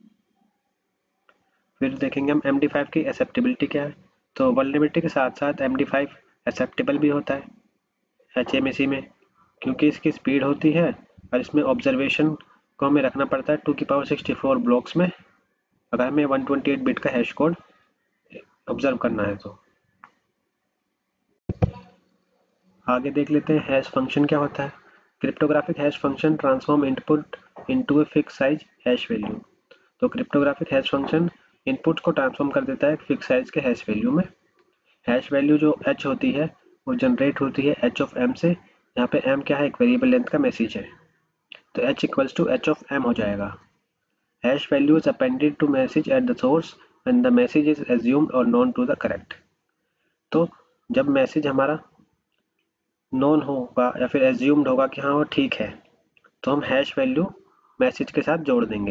फिर देखेंगे हम एम डी फाइव की एक्सेप्टेबिलिटी क्या है। तो वल्नरेबिलिटी के साथ साथ एम डी फाइव एक्सेप्टेबल भी होता है एच एम ए सी में, क्योंकि इसकी स्पीड होती है और इसमें ऑब्जर्वेशन को हमें रखना पड़ता है टू की पावर सिक्सटी फोर ब्लॉक्स में, अगर हमें वन ट्वेंटी एट बिट का हैश कोड ऑब्जर्व करना है तो। आगे देख लेते हैं हैश फंक्शन क्या होता है। Cryptographic hash function transform input into a fix size hash value. तो क्रिप्टोग्राफिक हैश फंक्शन इनपुट को ट्रांसफॉर्म कर देता है एक फिक्स साइज के हैश वैल्यू में। हैश वैल्यू जो एच होती है वो जनरेट होती है एच ऑफ एम से। यहाँ पे एम क्या है, एक वेरिएबल लेंथ का मैसेज है, तो H equals to H of M हो जाएगा। Hash value is appended to message at the source when the message is assumed और नोन टू द करेक्ट। तो जब मैसेज हमारा नोन होगा या फिर एज्यूम्ड होगा कि हाँ वो ठीक है, तो हम हैश वैल्यू मैसेज के साथ जोड़ देंगे।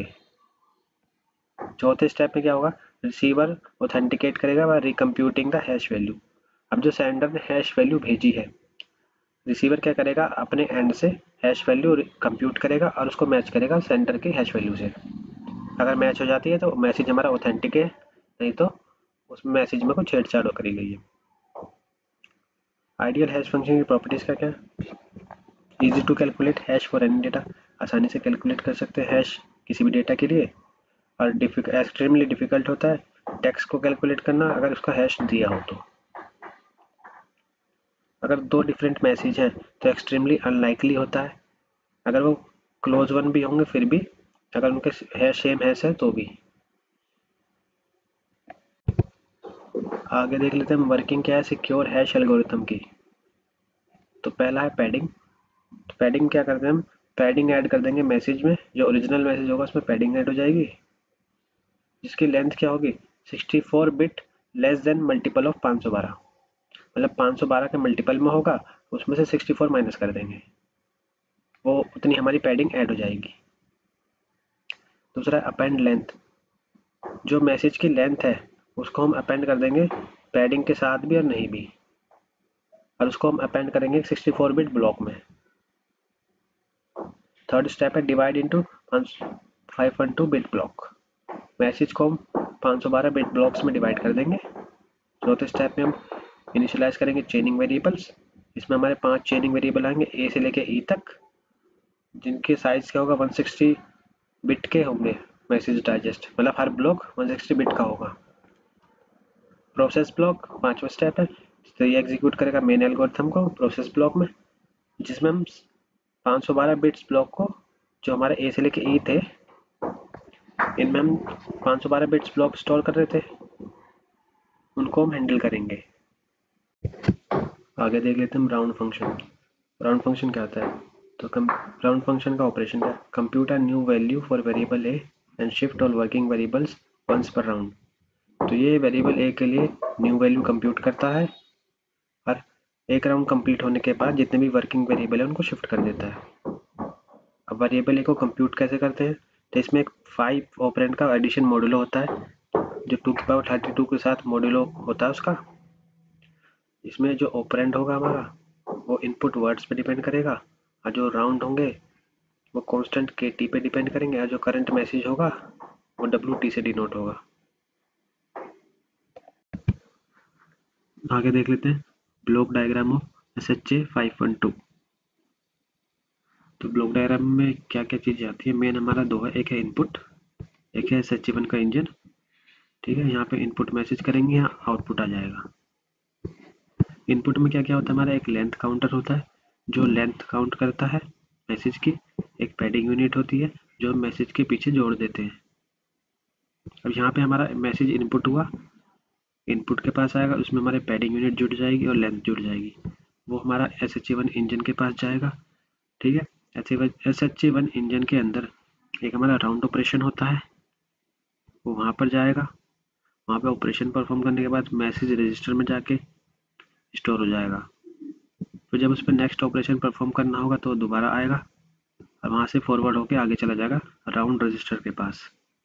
चौथे स्टेप में क्या होगा, रिसीवर ऑथेंटिकेट करेगा by recomputing the hash value. अब जो सेंडर ने हैश वैल्यू भेजी है, रिसीवर क्या करेगा, अपने एंड से हैश वैल्यू कंप्यूट करेगा और उसको मैच करेगा सेंडर की हैश वैल्यू से। अगर मैच हो जाती है तो मैसेज हमारा ऑथेंटिक है, नहीं तो उस मैसेज में कुछ छेड़छाड़ करी गई है। आइडियल हैश फंक्शन की प्रॉपर्टीज क्या क्या है, easy to calculate hash for any data, आसानी से कैलकुलेट कर सकते हैं हैश किसी भी डेटा के लिए, और एक्सट्रीमली डिफिकल्ट होता है, टेक्स्ट को कैलकुलेट करना अगर उसका हैश दिया हो तो। अगर दो डिफरेंट मैसेज हैं तो एक्सट्रीमली अनलाइकली होता है, अगर वो क्लोज वन भी होंगे फिर भी, अगर उनके हैश सेम हैश है तो भी। आगे देख लेते हैं हम वर्किंग क्या है सिक्योर हैश एल्गोरिथम की। तो पहला है पैडिंग। तो पैडिंग क्या करते हैं हम, पैडिंग ऐड कर देंगे मैसेज में, जो ओरिजिनल मैसेज होगा उसमें पैडिंग ऐड हो जाएगी, जिसकी लेंथ क्या होगी sixty four bit less than multiple of पाँच सौ बारह, मतलब पाँच सौ बारह के मल्टीपल में होगा, उसमें से सिक्सटी फोर माइनस कर देंगे, वो उतनी हमारी पैडिंग ऐड हो जाएगी। दूसरा अपेंड लेंथ, जो मैसेज की लेंथ है उसको हम अपेंड कर देंगे पैडिंग के साथ भी और नहीं भी, और उसको हम अपेंड करेंगे सिक्सटी फोर बिट ब्लॉक में। थर्ड स्टेप है divide into five one two bit block, message को हम पाँच सौ बारह बिट ब्लॉक्स में डिवाइड कर देंगे। चौथे स्टेप में हम इनिशियलाइज करेंगे चेनिंग वेरिएबल्स, इसमें हमारे पांच चेनिंग वेरिएबल आएंगे ए से लेके ई तक, जिनके साइज क्या होगा वन सिक्सटी बिट के होंगे मैसेज डाइजेस्ट, मतलब हर ब्लॉक वन सिक्सटी बिट का होगा। प्रोसेस ब्लॉक पांचवा स्टेप है, तो ये एग्जीक्यूट करेगा मेन एल्गोरिथम को प्रोसेस ब्लॉक में, जिसमें हम पाँच सौ बारह बिट्स ब्लॉक को, जो हमारे ए से लेके ई थे, इनमें हम पाँच सौ बारह बिट्स ब्लॉक स्टोर कर रहे थे, उनको हम हैंडल करेंगे। आगे देख लेते हैं हम राउंड फंक्शन। राउंड फंक्शन क्या होता है, तो राउंड फंक्शन का ऑपरेशन क्या है, compute a new value for variable a and shift all working variables once per round. तो ये वेरिएबल ए के लिए न्यू वैल्यू कंप्यूट करता है और एक राउंड कंप्लीट होने के बाद जितने भी वर्किंग वेरिएबल है उनको शिफ्ट कर देता है। अब वेरिएबल ए को कंप्यूट कैसे करते हैं, तो इसमें एक फाइव ऑपरेंड का एडिशन मॉड्यूलो होता है, जो टू की पावर थर्टी टू के साथ मॉड्यूलो होता है उसका। इसमें जो ऑपरेंड होगा हमारा वो इनपुट वर्ड्स पे डिपेंड करेगा, और जो राउंड होंगे वो कांस्टेंट के टी पे डिपेंड करेंगे, और जो करंट मैसेज होगा वो डब्ल्यू टी से डिनोट होगा। आगे देख लेते हैं block diagram of S H A five one two. तो ब्लॉक डायग्राम में क्या क्या चीज़ें आती है, मेन हमारा दो है, एक है इनपुट, एक है एस एच ए वन का इंजन। ठीक है, यहाँ पे इनपुट मैसेज करेंगे, यहाँ आउटपुट आ जाएगा। इनपुट में क्या क्या होता है, हमारा एक लेंथ काउंटर होता है जो लेंथ काउंट करता है मैसेज की, एक पैडिंग यूनिट होती है जो मैसेज के पीछे जोड़ देते हैं। अब यहाँ पे हमारा मैसेज इनपुट हुआ, इनपुट के पास आएगा, उसमें हमारे पैडिंग यूनिट जुड़ जाएगी और लेंथ जुड़ जाएगी, वो हमारा S H A one engine के पास जाएगा। ठीक है, S H A one engine के अंदर एक हमारा राउंड ऑपरेशन होता है, वो वहाँ पर जाएगा, वहाँ पे ऑपरेशन परफॉर्म करने के बाद मैसेज रजिस्टर में जाके स्टोर हो जाएगा। फिर जब उस पर नेक्स्ट ऑपरेशन परफॉर्म करना होगा तो दोबारा आएगा और वहाँ से फॉरवर्ड होके आगे चला जाएगा राउंड रजिस्टर के पास।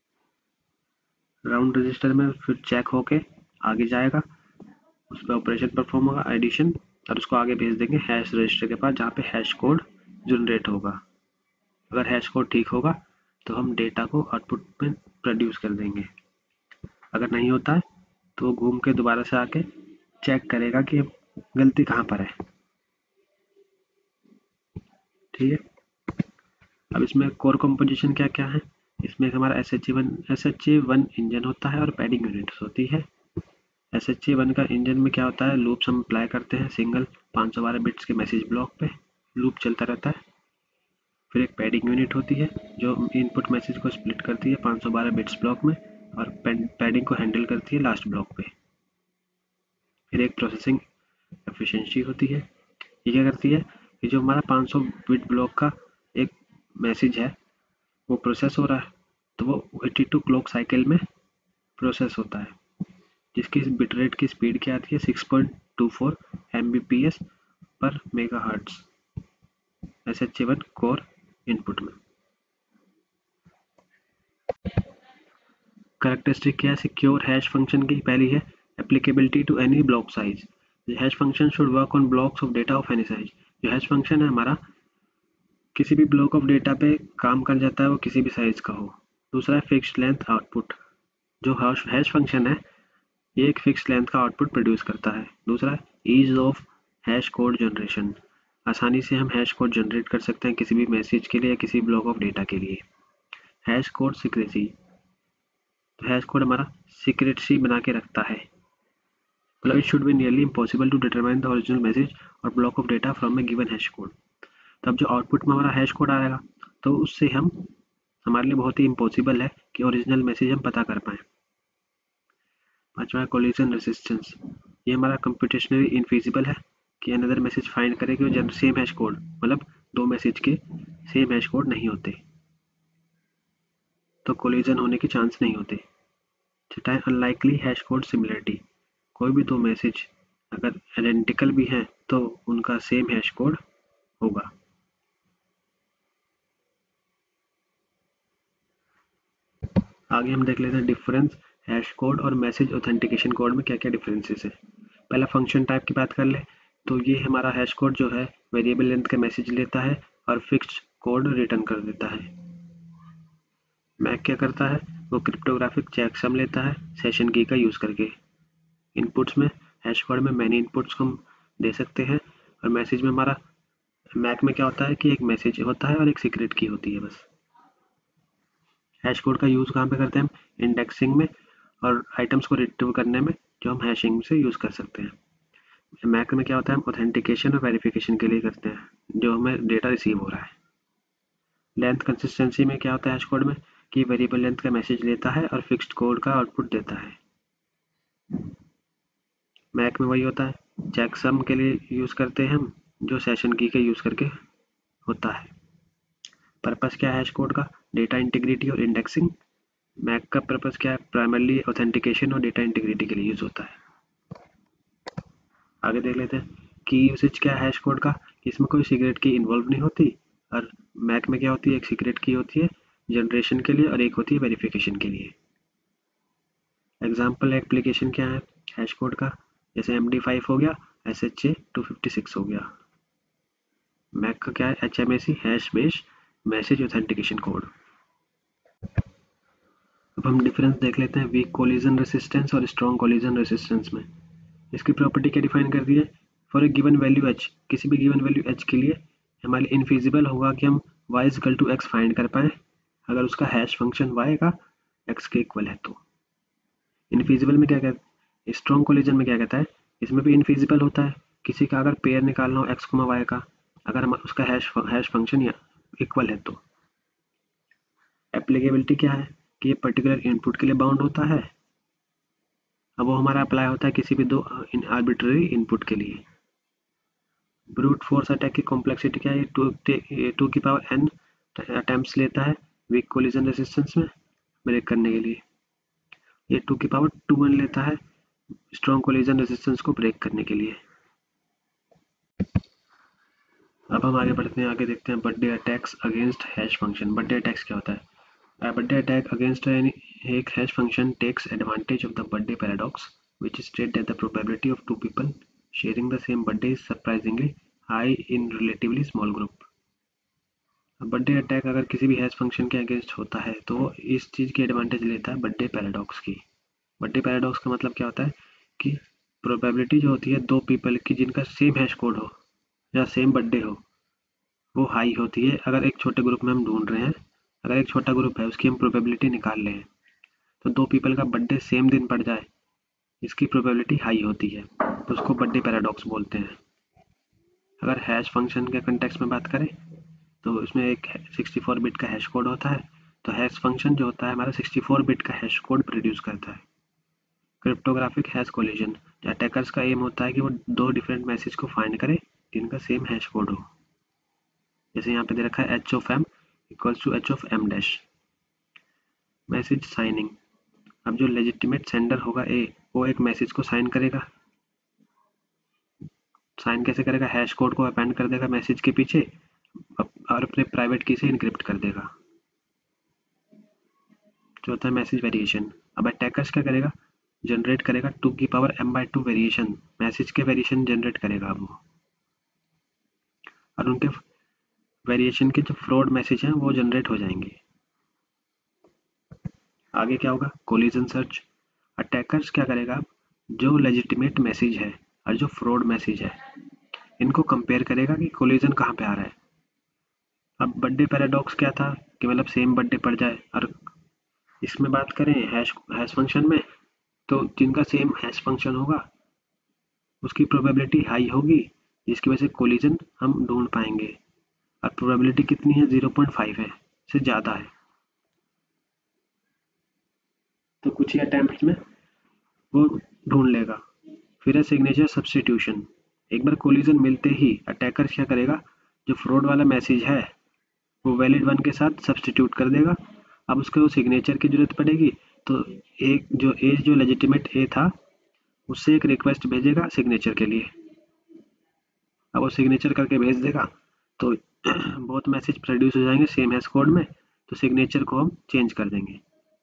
राउंड रजिस्टर में फिर चेक होके आगे जाएगा, उस पर ऑपरेशन परफॉर्म होगा एडिशन, और उसको आगे भेज देंगे हैश रजिस्टर के पास जहाँ पे हैश कोड जनरेट होगा। अगर हैश कोड ठीक होगा तो हम डेटा को आउटपुट में प्रोड्यूस कर देंगे, अगर नहीं होता है तो वो घूम के दोबारा से आके चेक करेगा कि गलती कहाँ पर है। ठीक है, अब इसमें कोर कंपोजिशन क्या क्या है, इसमें हमारा S H A one S H A one engine होता है और पैडिंग यूनिट्स होती है। एस एच ए वन का इंजन में क्या होता है, लूप्स हम अप्लाई करते हैं सिंगल पाँच सौ बारह बिट्स के मैसेज ब्लॉक पे, लूप चलता रहता है। फिर एक पैडिंग यूनिट होती है जो इनपुट मैसेज को स्प्लिट करती है पाँच सौ बारह बिट्स ब्लॉक में और पैडिंग को हैंडल करती है लास्ट ब्लॉक पे। फिर एक प्रोसेसिंग एफिशिएंसी होती है, ये क्या करती है कि जो हमारा पाँच सौ बिट ब्लॉक का एक मैसेज है वो प्रोसेस हो रहा है, तो वो एटी टू क्लॉक साइकिल में प्रोसेस होता है, जिसकी बिट रेट की स्पीड क्या आती है six point two four M B P S per megahertz S H A one core input में। कैरेक्टरिस्टिक क्या है सिक्योर हैश फंक्शन की, पहली है applicability to any block size, hash function should work on blocks of data of any size. जो hash function है हमारा किसी भी ब्लॉक ऑफ डेटा पे काम कर जाता है, वो किसी भी साइज का हो। दूसरा है फिक्स्ड लेंथ आउटपुट, जो हैश फंक्शन है ये एक फिक्स लेंथ का आउटपुट प्रोड्यूस करता है। दूसरा ease of hash code generation, आसानी से हम हैश कोड जनरेट कर सकते हैं किसी भी मैसेज के लिए या किसी ब्लॉक ऑफ डेटा के लिए। हैश कोड सीक्रेसी, तो हैश कोड हमारा सीक्रेटसी बना के रखता है, मतलब it should be nearly impossible to determine the original message और block of data from a given hash code. तब जो आउटपुट में हमारा हैश कोड आएगा तो उससे हम हमारे लिए बहुत ही इम्पॉसिबल है कि ओरिजिनल मैसेज हम पता कर पाएँ। पांचवा कोलिजन रेसिस्टेंस, ये हमारा कंप्यूटेशनली इनफिजिबल है कि अनदर मैसेज फाइंड करे कि वो सेम हैश कोड, मतलब दो मैसेज के सेम हैश कोड नहीं होते, तो कोलिजन होने के चांस नहीं होते। छठा है अनलाइकली हैश कोड सिमिलरिटी, कोई भी दो मैसेज अगर आइडेंटिकल भी हैं तो उनका सेम हैश कोड होगा। आगे हम देख लेते हैं डिफरेंस हैश कोड और मैसेज ऑथेंटिकेशन कोड में क्या क्या डिफरेंसेस है। पहला फंक्शन टाइप की बात कर ले तो ये हमारा हैश कोड जो है वेरिएबल लेंथ का मैसेज लेता है और फिक्स्ड कोड रिटर्न कर देता है। मैक क्या करता है, वो क्रिप्टोग्राफिक चेकसम लेता है सेशन की का यूज़ करके। इनपुट्स में हैश कोड में मैनी इनपुट्स हम दे सकते हैं और मैसेज में हमारा मैक में क्या होता है कि एक मैसेज होता है और एक सीक्रेट की होती है बस। हैश कोड का यूज़ कहाँ पे करते हैं हम, इंडेक्सिंग में और आइटम्स को रिट्रीव करने में, जो हम हैशिंग से यूज़ कर सकते हैं। मैक में क्या होता है, हम ऑथेंटिकेशन और वेरिफिकेशन के लिए करते हैं जो हमें डेटा रिसीव हो रहा है। लेंथ कंसिस्टेंसी में क्या होता है हैश कोड में कि वेरिएबल लेंथ का मैसेज लेता है और फिक्स्ड कोड का आउटपुट देता है। मैक में वही होता है, चेकसम के लिए यूज़ करते हैं हम, जो सेशन की के यूज़ करके होता है। पर्पस क्या है हैश कोड का, डेटा इंटीग्रिटी और इंडेक्सिंग। मैक का पर्पस क्या है, प्राइमरली ऑथेंटिकेशन और डेटा इंटीग्रिटी के लिए यूज़ होता है। आगे देख लेते हैं की यूसेज क्या है हैश कोड का, इसमें कोई सीक्रेट की इन्वॉल्व नहीं होती और मैक में क्या होती है, एक सीक्रेट की होती है जनरेशन के लिए और एक होती है वेरिफिकेशन के लिए। एग्जाम्पल एप्लीकेशन क्या है हैश कोड का, जैसे एम डी फाइव हो गया, S H A two fifty six हो गया। मैक का क्या है, H M A C hash based message authentication code. अब हम डिफरेंस देख लेते हैं वीक कोलिजन रेसिस्टेंस और स्ट्रॉन्ग कोलिजन रेसिस्टेंस में। इसकी प्रॉपर्टी क्या डिफाइन कर दी है, for a given value H, किसी भी गिवन वैल्यू एच के लिए हमारे लिए इनफिजिबल होगा कि हम y is equal to X find कर पाए अगर उसका हैश फंक्शन y का x के इक्वल है तो। इनफिजिबल में क्या कहता है, स्ट्रॉन्ग कोलिजन में क्या कहता है, इसमें भी इनफिजिबल होता है किसी का अगर पेयर निकालना हो x कुमा y का, अगर हम उसका हैश हैश फंक्शन या इक्वल है तो। एप्लीकेबिलिटी क्या है कि ये पर्टिकुलर इनपुट के लिए बाउंड होता है, अब वो हमारा अप्लाई होता है किसी भी दो इन आर्बिट्ररी इनपुट के लिए। ब्रूट फोर्स अटैक की कॉम्प्लेक्सिटी क्या है, टू टू की पावर एन अटेम्प्ट्स लेता है वीक कोलिजन रेसिस्टेंस में ब्रेक करने के लिए, ये टू की पावर टू वन लेता है स्ट्रॉन्ग कोलिजन रेसिस्टेंस को ब्रेक करने के लिए। अब हम आगे बढ़ते हैं, आगे देखते हैं birthday attacks against hash function. Birthday attacks क्या होता है, A birthday attack against any एक hash function takes advantage of the birthday paradox, which states that the probability of two people sharing the same birthday is surprisingly high in relatively small group. Birthday attack अगर किसी भी hash function के against होता है तो वो इस चीज़ की एडवांटेज लेता है बर्थडे पैराडॉक्स की। बर्थडे पैराडॉक्स का मतलब क्या होता है कि प्रोबेबिलिटी जो होती है दो पीपल की जिनका सेम हैश कोड हो या सेम बर्थडे हो वो हाई होती है अगर एक छोटे ग्रुप में हम ढूंढ रहे हैं, अगर एक छोटा ग्रुप है उसकी हम प्रोबेबिलिटी निकाल रहे हैं तो दो पीपल का बर्थडे सेम दिन पड़ जाए इसकी प्रोबेबिलिटी हाई होती है, तो उसको बर्थडे पैराडॉक्स बोलते हैं। अगर हैश फंक्शन के कंटेक्स्ट में बात करें तो इसमें एक सिक्सटी फोर बिट का हैश कोड होता है, तो हैश फंक्शन जो होता है हमारा सिक्सटी फोर बिट का हैश कोड प्रोड्यूस करता है। क्रिप्टोग्राफिक हैश कोलिजन, अटैकर्स का एम होता है कि वो दो डिफरेंट मैसेज को फाइंड करे जिनका सेम हैश कोड हो, जैसे यहाँ पे दे रखा है H of M equals to H of M dash. Message signing, अब जो लेजिटिमेट सेंडर होगा ए वो एक मैसेज को साइन करेगा, साइन कैसे करेगा, हैश कोड को अपेंड कर देगा मैसेज के पीछे और अपने प्राइवेट की से इनक्रिप्ट कर देगा। चौथा मैसेज वेरिएशन, अब अटैकर्स क्या करेगा, जनरेट करेगा टू की power M by two variation, message के वेरिएशन जनरेट करेगा अब वो, और उनके वेरिएशन के जो फ्रॉड मैसेज हैं वो जनरेट हो जाएंगे। आगे क्या होगा, कोलिजन सर्च, अटैकर्स क्या करेगा, जो लेजिटिमेट मैसेज है और जो फ्रॉड मैसेज है इनको कंपेयर करेगा कि कोलिजन कहाँ पे आ रहा है। अब बर्थडे पैराडॉक्स क्या था कि मतलब सेम बर्थडे पड़ जाए और इसमें बात करें हैश हैश फंक्शन में, तो जिनका सेम हैश फंक्शन होगा उसकी प्रोबेबिलिटी हाई होगी, जिसकी वजह से कोलिजन हम ढूंढ पाएंगे। और प्रोबेबिलिटी कितनी है, ज़ीरो पॉइंट फाइव है, से ज़्यादा है। तो कुछ ही अटैम्प्ट में वो ढूंढ लेगा। फिर है सिग्नेचर सब्स्टिट्यूशन। एक बार कोलिजन मिलते ही अटैकर क्या करेगा, जो फ्रॉड वाला मैसेज है वो वैलिड वन के साथ सब्स्टिट्यूट कर देगा। अब उसको सिग्नेचर की जरूरत पड़ेगी, तो एक जो ए जो लेजिटिमेट ए था उससे एक रिक्वेस्ट भेजेगा सिग्नेचर के लिए। अब वो सिग्नेचर करके भेज देगा तो बहुत मैसेज प्रोड्यूस हो जाएंगे सेम हैश कोड में, तो सिग्नेचर को हम चेंज कर देंगे।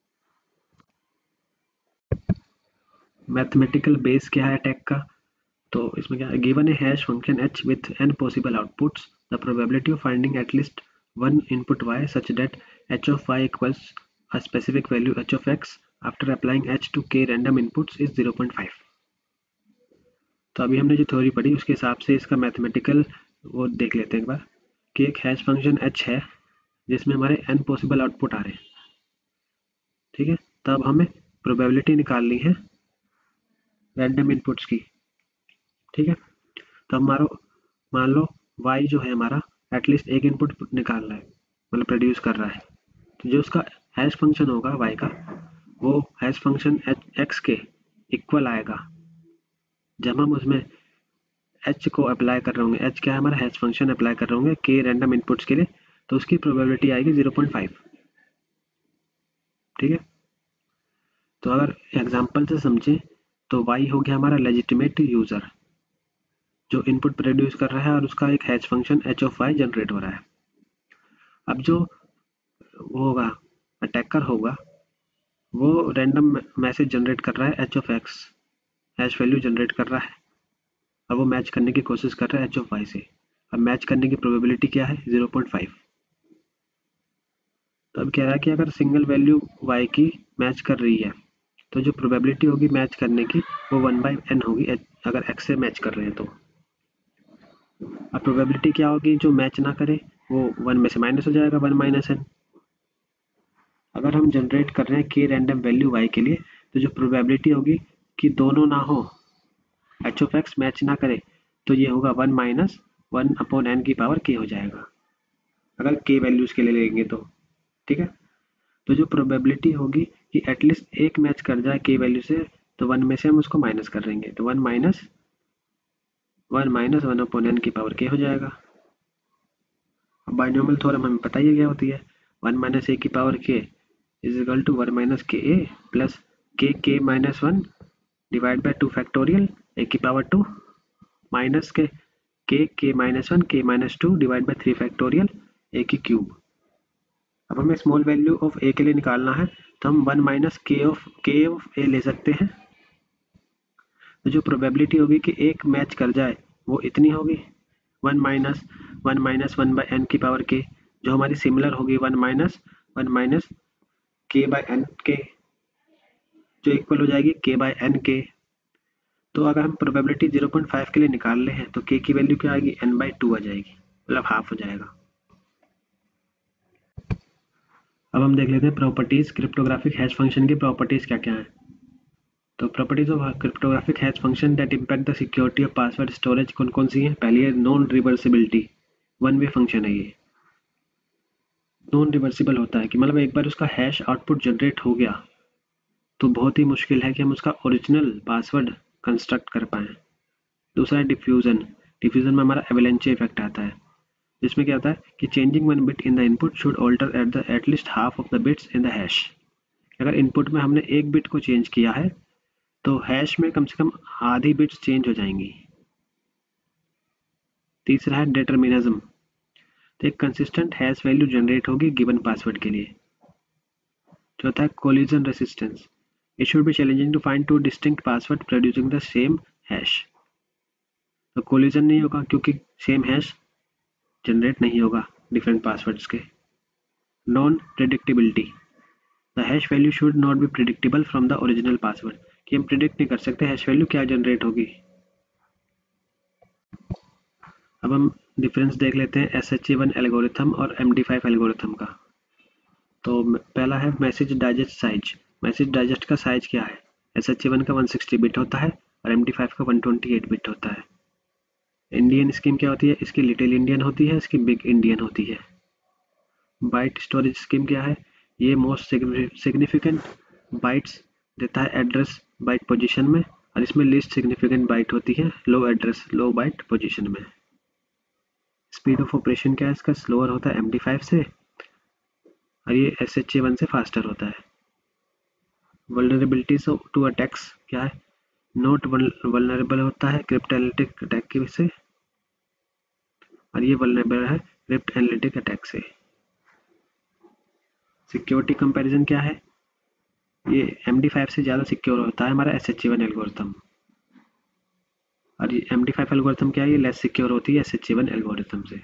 मैथमेटिकल बेस क्या है अटैक का, तो इसमें क्या है, given a hash function h with n possible outputs, the probability of finding at least one input y such that h of y equals a specific value h of x after applying h to k random inputs is zero point five. तो अभी हमने जो theory पढ़ी उसके हिसाब से इसका mathematical वो देख लेते हैं एक बार, कि एक हैश फंक्शन h है जिसमें हमारे n पॉसिबल आउटपुट आ रहे हैं, ठीक है। तब हमें प्रोबेबिलिटी निकालनी है रैंडम इनपुट्स की, ठीक है। तो हमारा मान लो y जो है हमारा एटलीस्ट एक इनपुट निकाल रहा है, मतलब प्रोड्यूस कर रहा है, तो जो उसका हैश फंक्शन होगा y का, वो हैश फंक्शन x के इक्वल आएगा जब हम उसमें h को अप्लाई कर रहे होंगे। h क्या है हमारा हैश फंक्शन अप्लाई कर रहे होंगे k रैंडम इनपुट्स के लिए, तो उसकी प्रोबेबिलिटी आएगी ज़ीरो पॉइंट फाइव, ठीक है। तो अगर एग्जांपल से समझें तो y हो गया हमारा लेजिटिमेट यूज़र जो इनपुट प्रोड्यूस कर रहा है और उसका एक hash function h of y generate हो रहा है। अब जो वो होगा अटैकर होगा वो रैंडम मैसेज जनरेट कर रहा है h of x, hash value generate कर रहा है। अब वो मैच करने की कोशिश कर रहा है h ऑफ y से। अब मैच करने की प्रोबेबिलिटी क्या है, ज़ीरो पॉइंट फाइव। तो अब कह रहा है कि अगर सिंगल वैल्यू y की मैच कर रही है तो जो प्रोबेबिलिटी होगी मैच करने की वो वन बाई एन होगी, अगर x से मैच कर रहे हैं तो। अब प्रोबेबिलिटी क्या होगी, जो मैच ना करे वो वन में से माइनस हो जाएगा, वन माइनस एन। अगर हम जनरेट कर रहे हैं k रैंडम वैल्यू y के लिए, तो जो प्रोबेबिलिटी होगी कि दोनों ना हो, h ऑफ x मैच ना करे, तो ये होगा one minus one upon N की पावर k हो जाएगा, अगर k वैल्यूज के लिए लेंगे तो, ठीक है। तो जो प्रोबेबिलिटी होगी कि एटलीस्ट एक मैच कर जाए k वैल्यू से, तो वन में से हम उसको माइनस कर देंगे, तो one minus one minus one upon N की पावर k हो जाएगा। अब बाइनोमियल थ्योरम हमें पता ही क्या होती है, वन माइनस ए की power k is equal to one minus K A plus K K minus one divide by two factorial A की power two minus K K K minus one K minus two divide by three factorial A की cube. अब हमें small value of ए के लिए निकालना है, तो हम one minus K of K of A ले सकते हैं। तो जो प्रोबेबिलिटी होगी कि एक मैच कर जाए वो इतनी होगी, one minus one minus one by N की पावर के, जो हमारी सिमिलर होगी one minus one minus K by N के, जो इक्वल हो जाएगी के बाई एन के। तो अगर हम प्रोबेबिलिटी ज़ीरो पॉइंट फाइव के लिए निकाल रहे हैं तो के की वैल्यू क्या आएगी, एन बाई टू आ जाएगी, मतलब हाफ हो जाएगा। अब हम देख लेते हैं प्रॉपर्टीज क्रिप्टोग्राफिक हैश फंक्शन की प्रॉपर्टीज क्या क्या है। तो properties of cryptographic hash function that impact the security of password storage कौन कौन सी है। पहली है non reversibility, one way function है ये। नॉन रिवर्सिबल होता है कि मतलब एक बार उसका हैश आउटपुट जनरेट हो गया तो बहुत ही मुश्किल है कि हम उसका ओरिजिनल पासवर्ड कंस्ट्रक्ट कर पाएँ। दूसरा है डिफ्यूज़न, डिफ्यूज़न में हमारा एवलेंचे इफेक्ट आता है, जिसमें क्या होता है कि changing one bit in the input should alter at the at least half of the bits in the hash. अगर इनपुट में हमने एक बिट को चेंज किया है तो हैश में कम से कम आधी बिट्स चेंज हो जाएंगी। तीसरा है डिटर्मिनिज्म, तो एक कंसिस्टेंट हैश वैल्यू जनरेट होगी गिवन पासवर्ड के लिए। चौथा है collision resistance, it should be challenging to find two distinct password producing the same hash. तो कोलिजन नहीं होगा क्योंकि सेम हैश जनरेट नहीं होगा डिफरेंट पासवर्ड्स के। Non predictability, the hash value should not be predictable from the original password, कि हम predict नहीं कर सकते हैश वैल्यू क्या जनरेट होगी। अब हम डिफरेंस देख लेते हैं S H A one algorithm और एम डी फाइव एल्गोरिथम का। तो पहला है message digest size. Message digest का साइज क्या है? एस एच ए वन का वन सिक्सटी बिट होता है और एम डी फाइव का वन ट्वेंटी एट बिट होता है। इंडियन स्कीम क्या होती है? इसकी लिटिल इंडियन होती है, इसकी बिग इंडियन होती है। बाइट स्टोरेज स्कीम क्या है? ये मोस्ट सिग्निफिकेंट बाइट्स देता है एड्रेस बाइट पोजीशन में, और इसमें लीस्ट सिग्निफिकेंट बाइट होती है low address low byte position में। स्पीड ऑफ ऑपरेशन क्या है इसका? स्लोअर होता है एम डी फाइव से, और ये एस एच ए वन से फास्टर होता है। वल्नरेबिलिटीज टू अटैक्स क्या है? नोट वल्नरेबल होता है क्रिप्ट एनालिटिक अटैक की वजह से, और ये वल्नरेबल है क्रिप्ट एनालिटिक अटैक से। सिक्योरिटी कंपैरिजन क्या है? ये एम डी फाइव से ज़्यादा सिक्योर होता है हमारा S H A one algorithm, और ये एम डी फाइव एल्गोरिथम क्या है? ये लेस सिक्योर होती है S H A one algorithm से।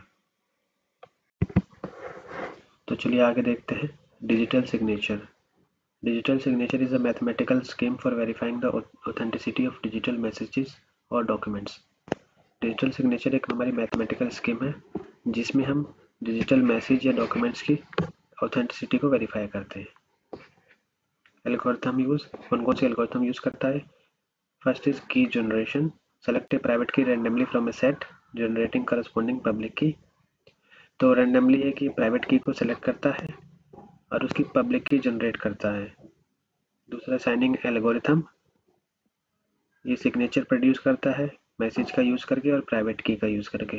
तो चलिए आगे देखते हैं digital signature. Digital signature is a mathematical scheme for verifying the authenticity of digital messages और डॉक्यूमेंट्स। डिजिटल सिग्नेचर एक हमारी मैथमेटिकल स्कीम है जिसमें हम डिजिटल मैसेज या डॉक्यूमेंट्स की ऑथेंटिसिटी को वेरीफाई करते हैं। एल्गोरिथम यूज, कौन कौन सी एल्गोरिथम यूज करता है? First is key generation, select a private key randomly from a set generating corresponding public key. तो रैंडमली है कि प्राइवेट की को सेलेक्ट करता है और उसकी पब्लिक की जनरेट करता है। दूसरा साइनिंग एल्गोरिथम, ये सिग्नेचर प्रोड्यूस करता है मैसेज का यूज करके और प्राइवेट की का यूज करके।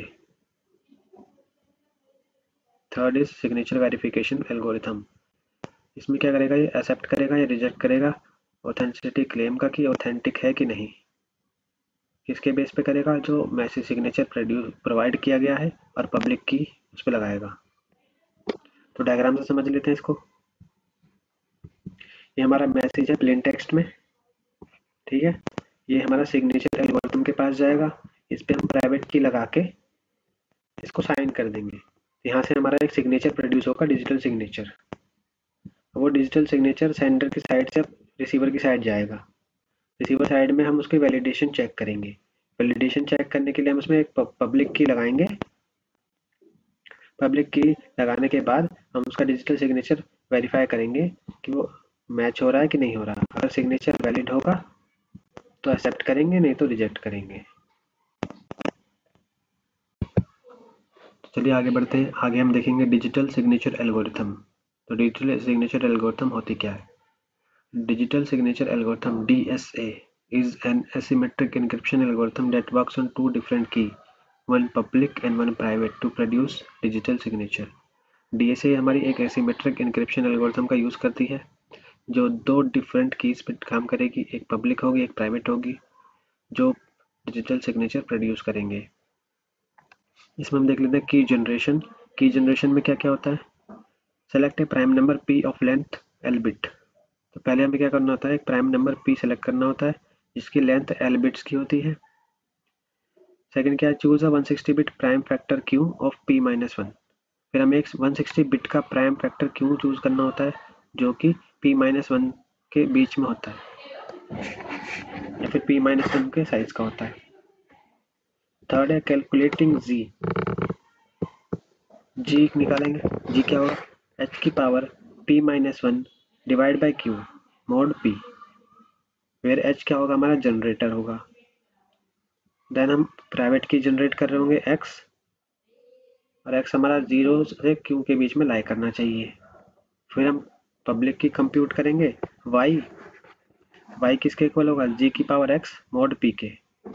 Third is signature verification algorithm, इसमें क्या करेगा? ये एक्सेप्ट करेगा या रिजेक्ट करेगा ऑथेंटिसिटी क्लेम का कि ऑथेंटिक है कि नहीं। किसके बेस पे करेगा? जो मैसेज सिग्नेचर प्रोड्यूस प्रोवाइड किया गया है और पब्लिक की उस पर लगाएगा। तो डायग्राम से समझ लेते हैं इसको। ये हमारा मैसेज है प्लेन टेक्स्ट में, ठीक है। ये हमारा सिग्नेचर एल्गोरिथम के पास जाएगा, इस पे हम प्राइवेट की लगा के इसको साइन कर देंगे। यहाँ से हमारा एक सिग्नेचर प्रोड्यूस होगा, डिजिटल सिग्नेचर। वो डिजिटल सिग्नेचर सेंडर की साइड से रिसीवर की साइड जाएगा। रिसीवर साइड में हम उसकी वैलिडेशन चेक करेंगे। वैलिडेशन चेक करने के लिए हम उसमें एक पब्लिक की लगाएंगे। पब्लिक की लगाने के बाद हम उसका डिजिटल सिग्नेचर वेरीफाई करेंगे कि वो मैच हो रहा है कि नहीं हो रहा। अगर सिग्नेचर वैलिड होगा तो एक्सेप्ट करेंगे, नहीं तो रिजेक्ट करेंगे। तो चलिए आगे बढ़ते हैं। आगे हम देखेंगे डिजिटल सिग्नेचर एल्गोरिथम। तो डिजिटल सिग्नेचर एल्गोरिथम होती क्या है? Digital signature algorithm D S A is an asymmetric encryption algorithm that works on two different keys, one public and one private, to produce digital signature. D S A हमारी एक asymmetric encryption algorithm का use करती है जो दो different keys पे काम करेगी, एक पब्लिक होगी एक प्राइवेट होगी, जो डिजिटल सिग्नेचर प्रोड्यूस करेंगे। इसमें हम देख लेते हैं की जनरेशन। की जनरेशन में क्या क्या होता है? Select a prime number P of length L bit. तो पहले हमें क्या करना होता है? एक प्राइम नंबर पी सेलेक्ट करना होता है जिसकी लेंथ एल बिट्स की होती है। सेकंड क्या है? Choose a one sixty bit prime factor Q of P minus one. फिर हमें एक वन सिक्सटी बिट का प्राइम फैक्टर क्यू चूज करना होता है जो कि पी माइनस वन के बीच में होता है या फिर पी माइनस वन के साइज का होता है। थर्ड है कैलकुलेटिंग जी। जी निकालेंगे। जी क्या होगा? एच की power P minus one divide by Q mod P, फिर एच क्या होगा? हमारा जनरेटर होगा। देन हम प्राइवेट की जनरेट कर रहे होंगे एक्स, और एक्स हमारा जीरो से क्यू के बीच में लाई करना चाहिए। फिर हम पब्लिक की कंप्यूट करेंगे वाई। वाई किसके इक्वल होगा? जी की पावर एक्स मोड पी के।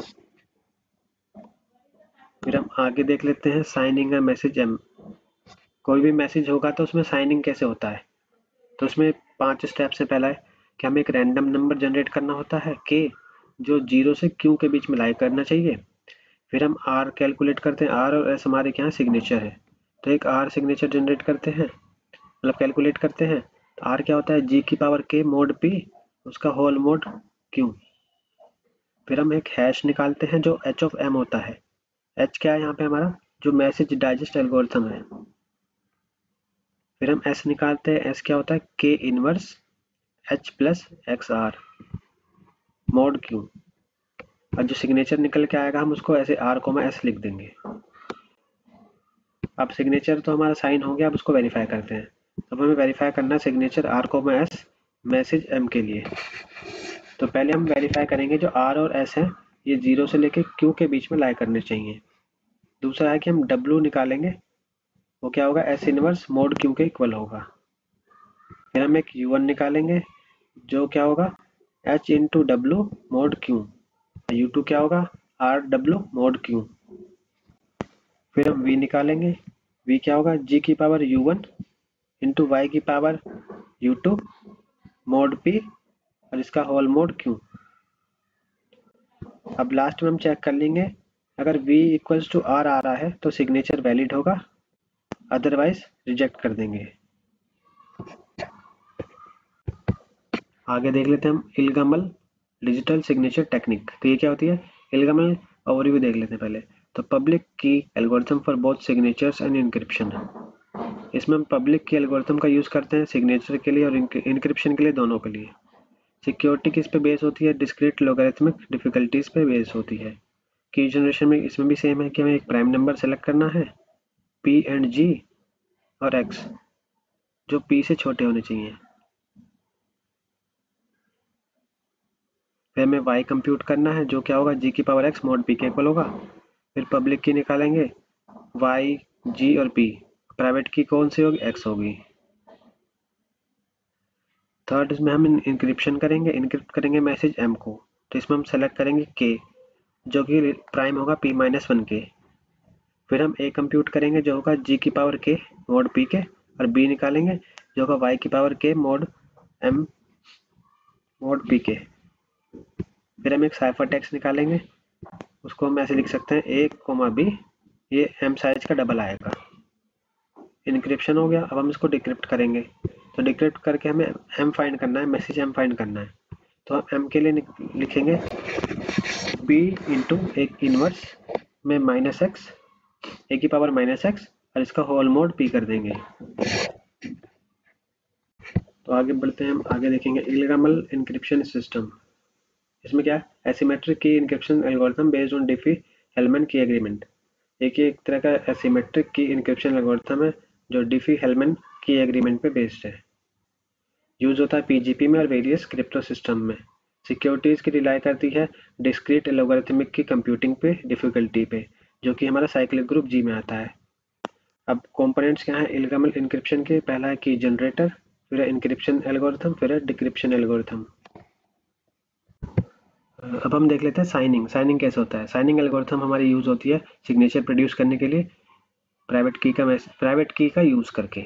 फिर हम आगे देख लेते हैं साइनिंग अ मैसेज एम। कोई भी मैसेज होगा तो उसमें साइनिंग कैसे होता है? तो उसमें पांच स्टेप से पहला है कि हमें एक रैंडम नंबर जनरेट करना होता है के, जो जीरो से क्यू के बीच में लाई करना चाहिए। फिर हम आर कैलकुलेट करते हैं। आर और एस हमारे क्या सिग्नेचर है, तो एक आर सिग्नेचर जनरेट करते हैं, मतलब कैलकुलेट करते हैं। तो आर क्या होता है? जी की पावर के मोड पी उसका होल मोड क्यू। फिर हम एक हैश निकालते हैं जो एच ऑफ एम होता है। एच क्या है यहाँ पे? हमारा जो मैसेज डाइजेस्ट एल्गोरिथम है। फिर हम एस निकालते हैं। एस क्या होता है? K inverse H plus X R mod Q. और जो सिग्नेचर निकल के आएगा हम उसको ऐसे आर कोमा एस लिख देंगे। अब सिग्नेचर तो हमारा साइन हो गया, अब उसको वेरीफाई करते हैं। अब हमें वेरीफाई करना है सिग्नेचर आर को एस मैसेज एम के लिए। तो पहले हम वेरीफाई करेंगे जो आर और एस है ये जीरो से लेके क्यू के बीच में लाई करने चाहिए। दूसरा है कि हम डब्ल्यू निकालेंगे, वो क्या होगा, एस इनवर्स मोड क्यू के इक्वल होगा। फिर हम एक यू वन निकालेंगे जो क्या होगा, H into W mod Q. U two क्या होगा, आर डब्ल्यू मोड क्यू। फिर हम v निकालेंगे, v क्या होगा, g की power U one into Y की power U two mod p और इसका होल मोड q। अब लास्ट में हम चेक कर लेंगे, अगर v इक्वल्स टू r आ रहा है तो सिग्नेचर वैलिड होगा, अदरवाइज रिजेक्ट कर देंगे। आगे देख लेते हैं हम इलगमल डिजिटल सिग्नेचर टेक्निक। तो ये क्या होती है, इलगमल ओवरव्यू देख लेते हैं पहले। तो public key algorithm for both signatures and encryption. इसमें हम पब्लिक की एल्गोरिथम का यूज करते हैं सिग्नेचर के लिए और इंक्रिप्शन के लिए, दोनों के लिए। सिक्योरिटी किस पे बेस होती है, डिस्क्रीट लॉगरिथमिक डिफिकल्टीज पे बेस होती है। की जनरेशन में इसमें भी सेम है कि हमें एक प्राइम नंबर सेलेक्ट करना है, पी एंड जी और एक्स, जो पी से छोटे होने चाहिए। फिर हमें y कंप्यूट करना है जो क्या होगा, g की पावर x मोड p के इक्वल होगा। फिर पब्लिक की निकालेंगे, y, g और p। प्राइवेट की कौन सी होगी, x होगी। थर्ड इसमें हम इंक्रिप्शन करेंगे, इंक्रिप्ट करेंगे मैसेज m को। तो इसमें हम सेलेक्ट करेंगे k जो कि प्राइम होगा p माइनस वन के। फिर हम a कंप्यूट करेंगे जो होगा g की पावर k मोड p के, और b निकालेंगे जो होगा y की power k mod m mod p के। फिर हम एक साइफर टेक्स्ट निकालेंगे, उसको हम ऐसे लिख सकते हैं ए कोमा बी, ये एम साइज का डबल आएगा। इनक्रिप्शन हो गया। अब हम इसको डिक्रिप्ट करेंगे। तो डिक्रिप्ट करके हमें एम फाइंड करना है, मैसेज एम फाइंड करना है। तो हम एम के लिए लिखेंगे बी इंटू एक इनवर्स में माइनस एक्स, ए की पावर माइनस एक्स और इसका होल मोड पी कर देंगे। तो आगे बढ़ते हैं, हम आगे देखेंगे इलगमल इंक्रिप्शन सिस्टम। इसमें क्या है, asymmetric key encryption algorithm based on Diffie Hellman key agreement. एक एक तरह का एसिमेट्रिक की इंक्रिप्शन एल्गोरिथम है जो डिफी-हेलमैन की एग्रीमेंट पे बेस्ड है। यूज होता है पीजीपी में और वेरियस क्रिप्टो सिस्टम में। सिक्योरिटीज की रिलाई करती है डिस्क्रीट एल्गोरिथमिक की कंप्यूटिंग पे डिफिकल्टी पे, जो कि हमारा साइक्लिक ग्रुप जी में आता है। अब कंपोनेंट्स क्या हैं इलगमल इंक्रिप्शन के, पहला है की जनरेटर, फिर है इंक्रिप्शन एल्गोरिथम, फिर है डिक्रिप्शन एल्गोरिथम। अब हम देख लेते हैं साइनिंग। साइनिंग कैसे होता है। साइनिंग एल्गोरिथम हमारी यूज होती है सिग्नेचर प्रोड्यूस करने के लिए प्राइवेट की का प्राइवेट की का यूज करके।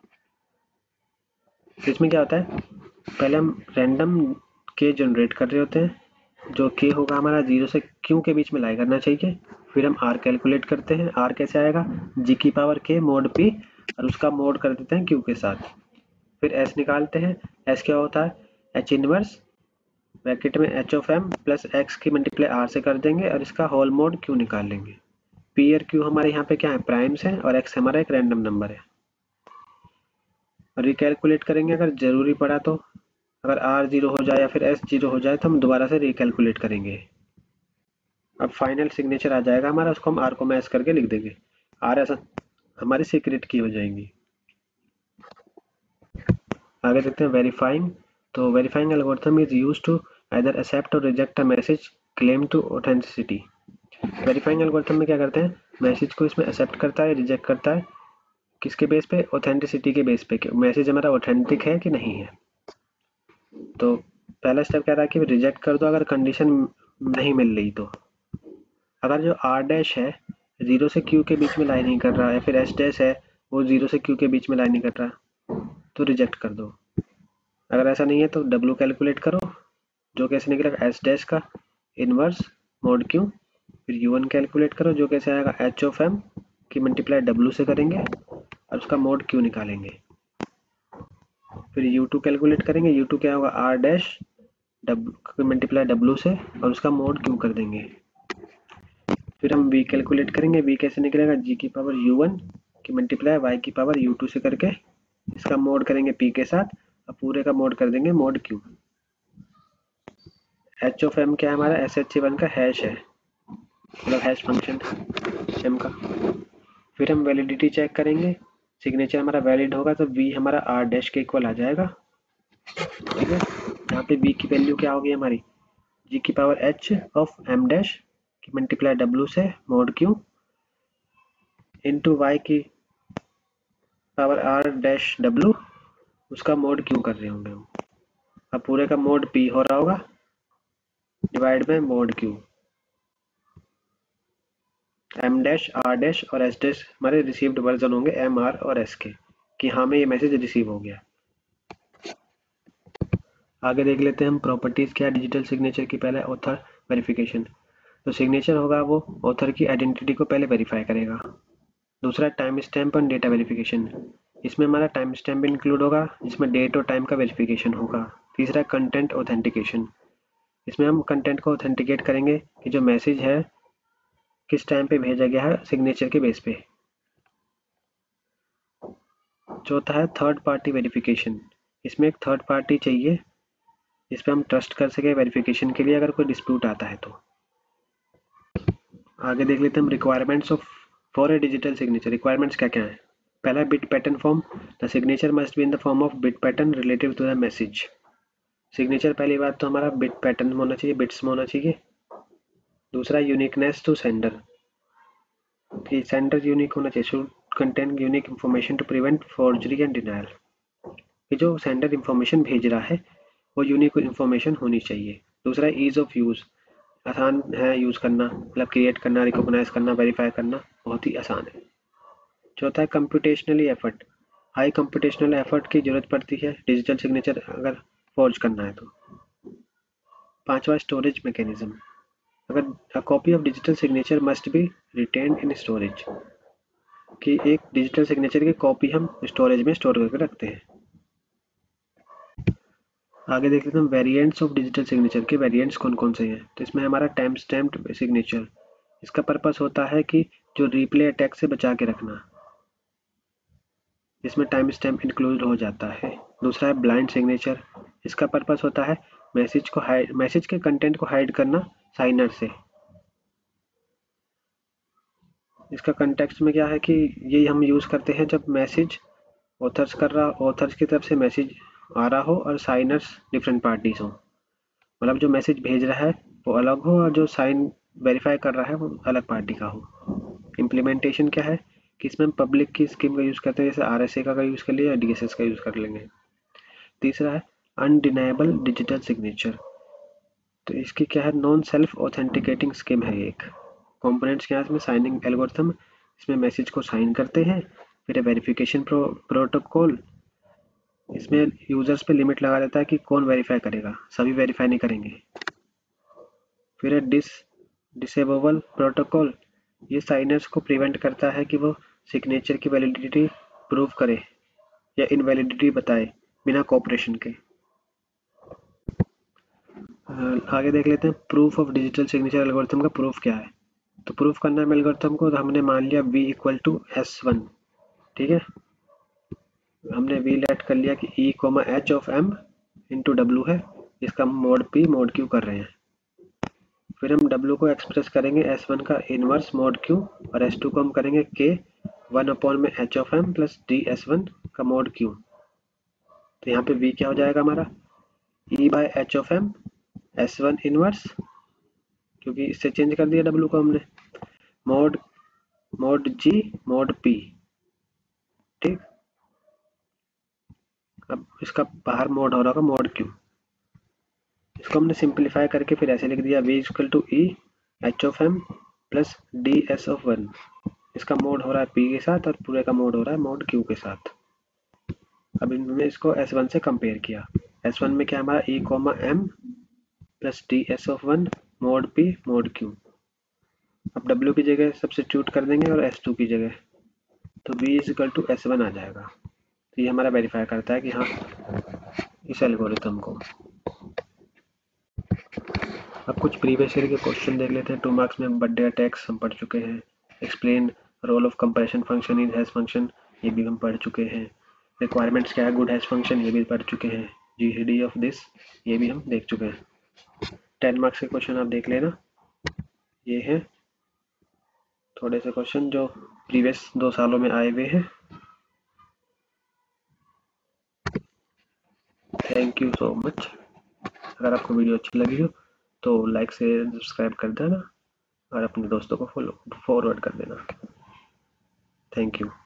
इसमें क्या होता है, पहले हम रैंडम के जनरेट कर रहे होते हैं, जो के होगा हमारा जीरो से क्यू के बीच में लाई करना चाहिए। फिर हम आर कैलकुलेट करते हैं, आर कैसे आएगा, जी की पावर के मोड पी और उसका मोड कर देते हैं क्यू के साथ। फिर एस निकालते हैं, एस क्या होता है, एच इनवर्स ब्रैकेट में H of M plus X की मल्टीप्लाई आर से कर देंगे और इसका होल मोड क्यू निकाल लेंगे। पी और क्यू हमारे यहाँ पे क्या है, प्राइम्स है और एक्स हमारा एक रैंडम नंबर है। रिकैलकुलेट करेंगे अगर जरूरी पड़ा तो, अगर आर जीरो हो जाए या फिर एस जीरो हो जाए तो हम दोबारा से रिकैलकुलेट करेंगे। अब फाइनल सिग्नेचर आ जाएगा हमारा, उसको हम आर को मैच करके लिख देंगे। आर एस हमारी सीक्रेट की हो जाएंगी। आगे देखते हैं वेरीफाइंग। तो verifying algorithm is use to either accept और reject a message claim to authenticity. Verifying algorithm में क्या करते हैं, मैसेज को इसमें एक्सेप्ट करता है, रिजेक्ट करता है, किसके बेस पे, ऑथेंटिसिटी के बेस पे, मैसेज हमारा ऑथेंटिक है कि नहीं है। तो पहला स्टेप क्या था कि रिजेक्ट कर दो अगर कंडीशन नहीं मिल रही तो। अगर जो आर डैश है जीरो से क्यू के बीच में लाई नहीं कर रहा है, फिर एस डैश है वो जीरो से क्यू के बीच में लाई नहीं कर रहा, तो रिजेक्ट कर दो। अगर ऐसा नहीं है तो डब्ल्यू कैलकुलेट करो, जो कैसे निकलेगा, एस डैश का इनवर्स मोड क्यू। फिर यू वन कैलकुलेट करो, जो कैसे आएगा, एच ऑफ एम की मल्टीप्लाई डब्ल्यू से करेंगे और उसका मोड क्यू निकालेंगे। फिर यू टू कैलकुलेट करेंगे, यू टू क्या होगा, R dash W multiply W से और उसका मोड क्यू कर देंगे। फिर हम v कैलकुलेट करेंगे, v कैसे निकलेगा, g की पावर यू वन की मल्टीप्लाई y की पावर यू टू से करके इसका मोड करेंगे p के साथ और पूरे का मोड कर देंगे mod q। h of m क्या है हमारा, एस एच वन का हैश है, मतलब हैश फंक्शन m का। फिर हम वैलिडिटी चेक करेंगे सिग्नेचर हमारा वैलिड होगा तो वी हमारा आर डैश के इक्वल आ जाएगा। ठीक है, यहाँ पे वी की वैल्यू क्या होगी हमारी, जी की power H of M dash की मल्टीप्लाई डब्ल्यू से मोड क्यू इंटू वाई की पावर आर डैश डब्ल्यू, उसका मोड क्यू कर रहे होंगे हम। अब पूरे का मोड पी हो रहा होगा divide by mod Q. M dash R dash और एस डैश हमारे रिसीव्ड वर्जन होंगे एम आर और एस के, कि हमें ये मैसेज रिसीव हो गया। आगे देख लेते हैं हम प्रॉपर्टीज क्या है डिजिटल सिग्नेचर की। पहले ऑथर वेरिफिकेशन, तो सिग्नेचर होगा वो ऑथर की आइडेंटिटी को पहले वेरीफाई करेगा। दूसरा टाइम स्टैम्प और डेटा वेरिफिकेशन, इसमें हमारा टाइम स्टैम्प भी इंक्लूड होगा जिसमें डेट और टाइम का वेरिफिकेशन होगा। तीसरा कंटेंट ऑथेंटिकेशन, इसमें हम कंटेंट को ऑथेंटिकेट करेंगे कि जो मैसेज है किस टाइम पे भेजा गया है सिग्नेचर के बेस पे। चौथा है थर्ड पार्टी वेरिफिकेशन, इसमें एक थर्ड पार्टी चाहिए जिस पे हम ट्रस्ट कर सके वेरिफिकेशन के लिए अगर कोई डिस्प्यूट आता है तो। आगे देख लेते हैं हम requirements of for a digital signature. Requirements क्या क्या है। पहला bit pattern form, the signature must be in the form of bit pattern relative to the message. Signature पहली बात तो हमारा बिट पैटर्न में होना चाहिए, बिट्स में होना चाहिए। दूसरा यूनिकनेस टू सेंडर, कि सेंडर यूनिक होना चाहिए, should contain unique information to prevent forgery and denial, कि जो सेंडर इंफॉर्मेशन भेज रहा है वो यूनिक इंफॉर्मेशन होनी चाहिए। दूसरा ईज ऑफ यूज़, आसान है यूज़ करना, मतलब क्रिएट करना, रिकॉग्नाइज करना, वेरीफाई करना बहुत ही आसान है। चौथा है computationally effort, high computational effort की जरूरत पड़ती है डिजिटल सिग्नेचर अगर फॉर्ज करना है तो। पांचवा स्टोरेज मैकेनिज्म, अगर a copy of digital signature must be retained in storage, कि एक डिजिटल सिग्नेचर की कॉपी हम स्टोरेज में स्टोर करके रखते हैं। आगे देख लेते हैं वेरिएंट्स ऑफ डिजिटल सिग्नेचर के वेरिएंट्स कौन कौन से हैं। तो इसमें हमारा टाइम स्टैम्प्ड सिग्नेचर, इसका पर्पस होता है कि जो रिप्ले अटैक से बचा के रखना, इसमें टाइम स्टैम्प इंक्लूड हो जाता है। दूसरा है ब्लाइंड सिग्नेचर, इसका पर्पस होता है मैसेज को हाइड मैसेज के कंटेंट को हाइड करना साइनर से। इसका कंटेक्स्ट में क्या है कि ये हम यूज़ करते हैं जब मैसेज ऑथर्स कर रहा ऑथर्स की तरफ से मैसेज आ रहा हो और साइनर्स डिफरेंट पार्टीज हो, मतलब जो मैसेज भेज रहा है वो अलग हो और जो साइन वेरीफाई कर रहा है वो अलग पार्टी का हो। इम्प्लीमेंटेशन क्या है कि इसमें हम पब्लिक की स्कीम का यूज़ करते हैं, जैसे आर एस ए का यूज़ कर लिया या डी एस एस का यूज़ कर लेंगे। तीसरा है अनडिनाइबल डिजिटल सिग्नेचर, तो इसकी क्या है नॉन सेल्फ ऑथेंटिकेटिंग स्कीम है। एक कंपोनेंट्स क्या है इसमें, साइनिंग एल्गोरिथम, इसमें मैसेज को साइन करते हैं, फिर वेरिफिकेशन प्रोटोकॉल, इसमें यूजर्स पे लिमिट लगा देता है कि कौन वेरीफाई करेगा, सभी वेरीफाई नहीं करेंगे। फिर है डिस डिसेबल प्रोटोकॉल, ये साइनर्स को प्रिवेंट करता है कि वो सिग्नेचर की वैलिडिटी प्रूव करे या इनवैलिडिटी बताए बिना कोऑपरेशन के। आगे देख लेते हैं proof of digital signature algorithm का प्रूफ क्या है। तो प्रूफ करना है एल्गोरिथम को, तो हमने मान लिया v equal to S one. ठीक है, हमने v लेट कर लिया कि e comma H of m into W है, इसका हम मोड p मोड q कर रहे हैं। फिर हम w को एक्सप्रेस करेंगे एस वन का इनवर्स मोड q और एस टू को हम करेंगे k वन अपॉन में h of m plus D S one का मोड q। तो यहाँ पे v क्या हो जाएगा हमारा e by H of m S one inverse, क्योंकि इससे चेंज कर दिया w को हमने, mod mod g mod p। ठीक, अब इसका बाहर मोड हो रहा होगा मोड q, इसको हमने सिंप्लीफाई करके फिर ऐसे लिख दिया v equal to E H of M plus D S of one. इसका मोड हो रहा है p के साथ और पूरे का मोड हो रहा है मोड q के साथ। अब इनमें इसको एस वन से कंपेयर किया, एस वन में क्या हमारा e comma m plus D S of one mod p mod q। अब w की जगह सब्स्टिट्यूट कर देंगे और एस टू की जगह, तो v is equal to S one आ जाएगा। तो ये हमारा वेरीफाई करता है कि हाँ इस एल्गोरिथम को। अब कुछ प्रीवियस ईयर के क्वेश्चन देख लेते हैं। टू मार्क्स में बर्थडे अटैक्स हम पढ़ चुके हैं। Explain role of comparison function in hash function, ये भी हम पढ़ चुके हैं। रिक्वायरमेंट्स क्या है गुड हैश फंक्शन, ये भी पढ़ चुके हैं। जी डी ऑफ दिस, ये भी हम देख चुके हैं। टेन मार्क्स के क्वेश्चन आप देख लेना, ये हैं थोड़े से क्वेश्चन जो प्रीवियस दो सालों में आए हुए हैं। Thank you so much. अगर आपको वीडियो अच्छी लगी हो तो लाइक से सब्सक्राइब कर देना और अपने दोस्तों को फॉलो फॉरवर्ड कर देना। Thank you.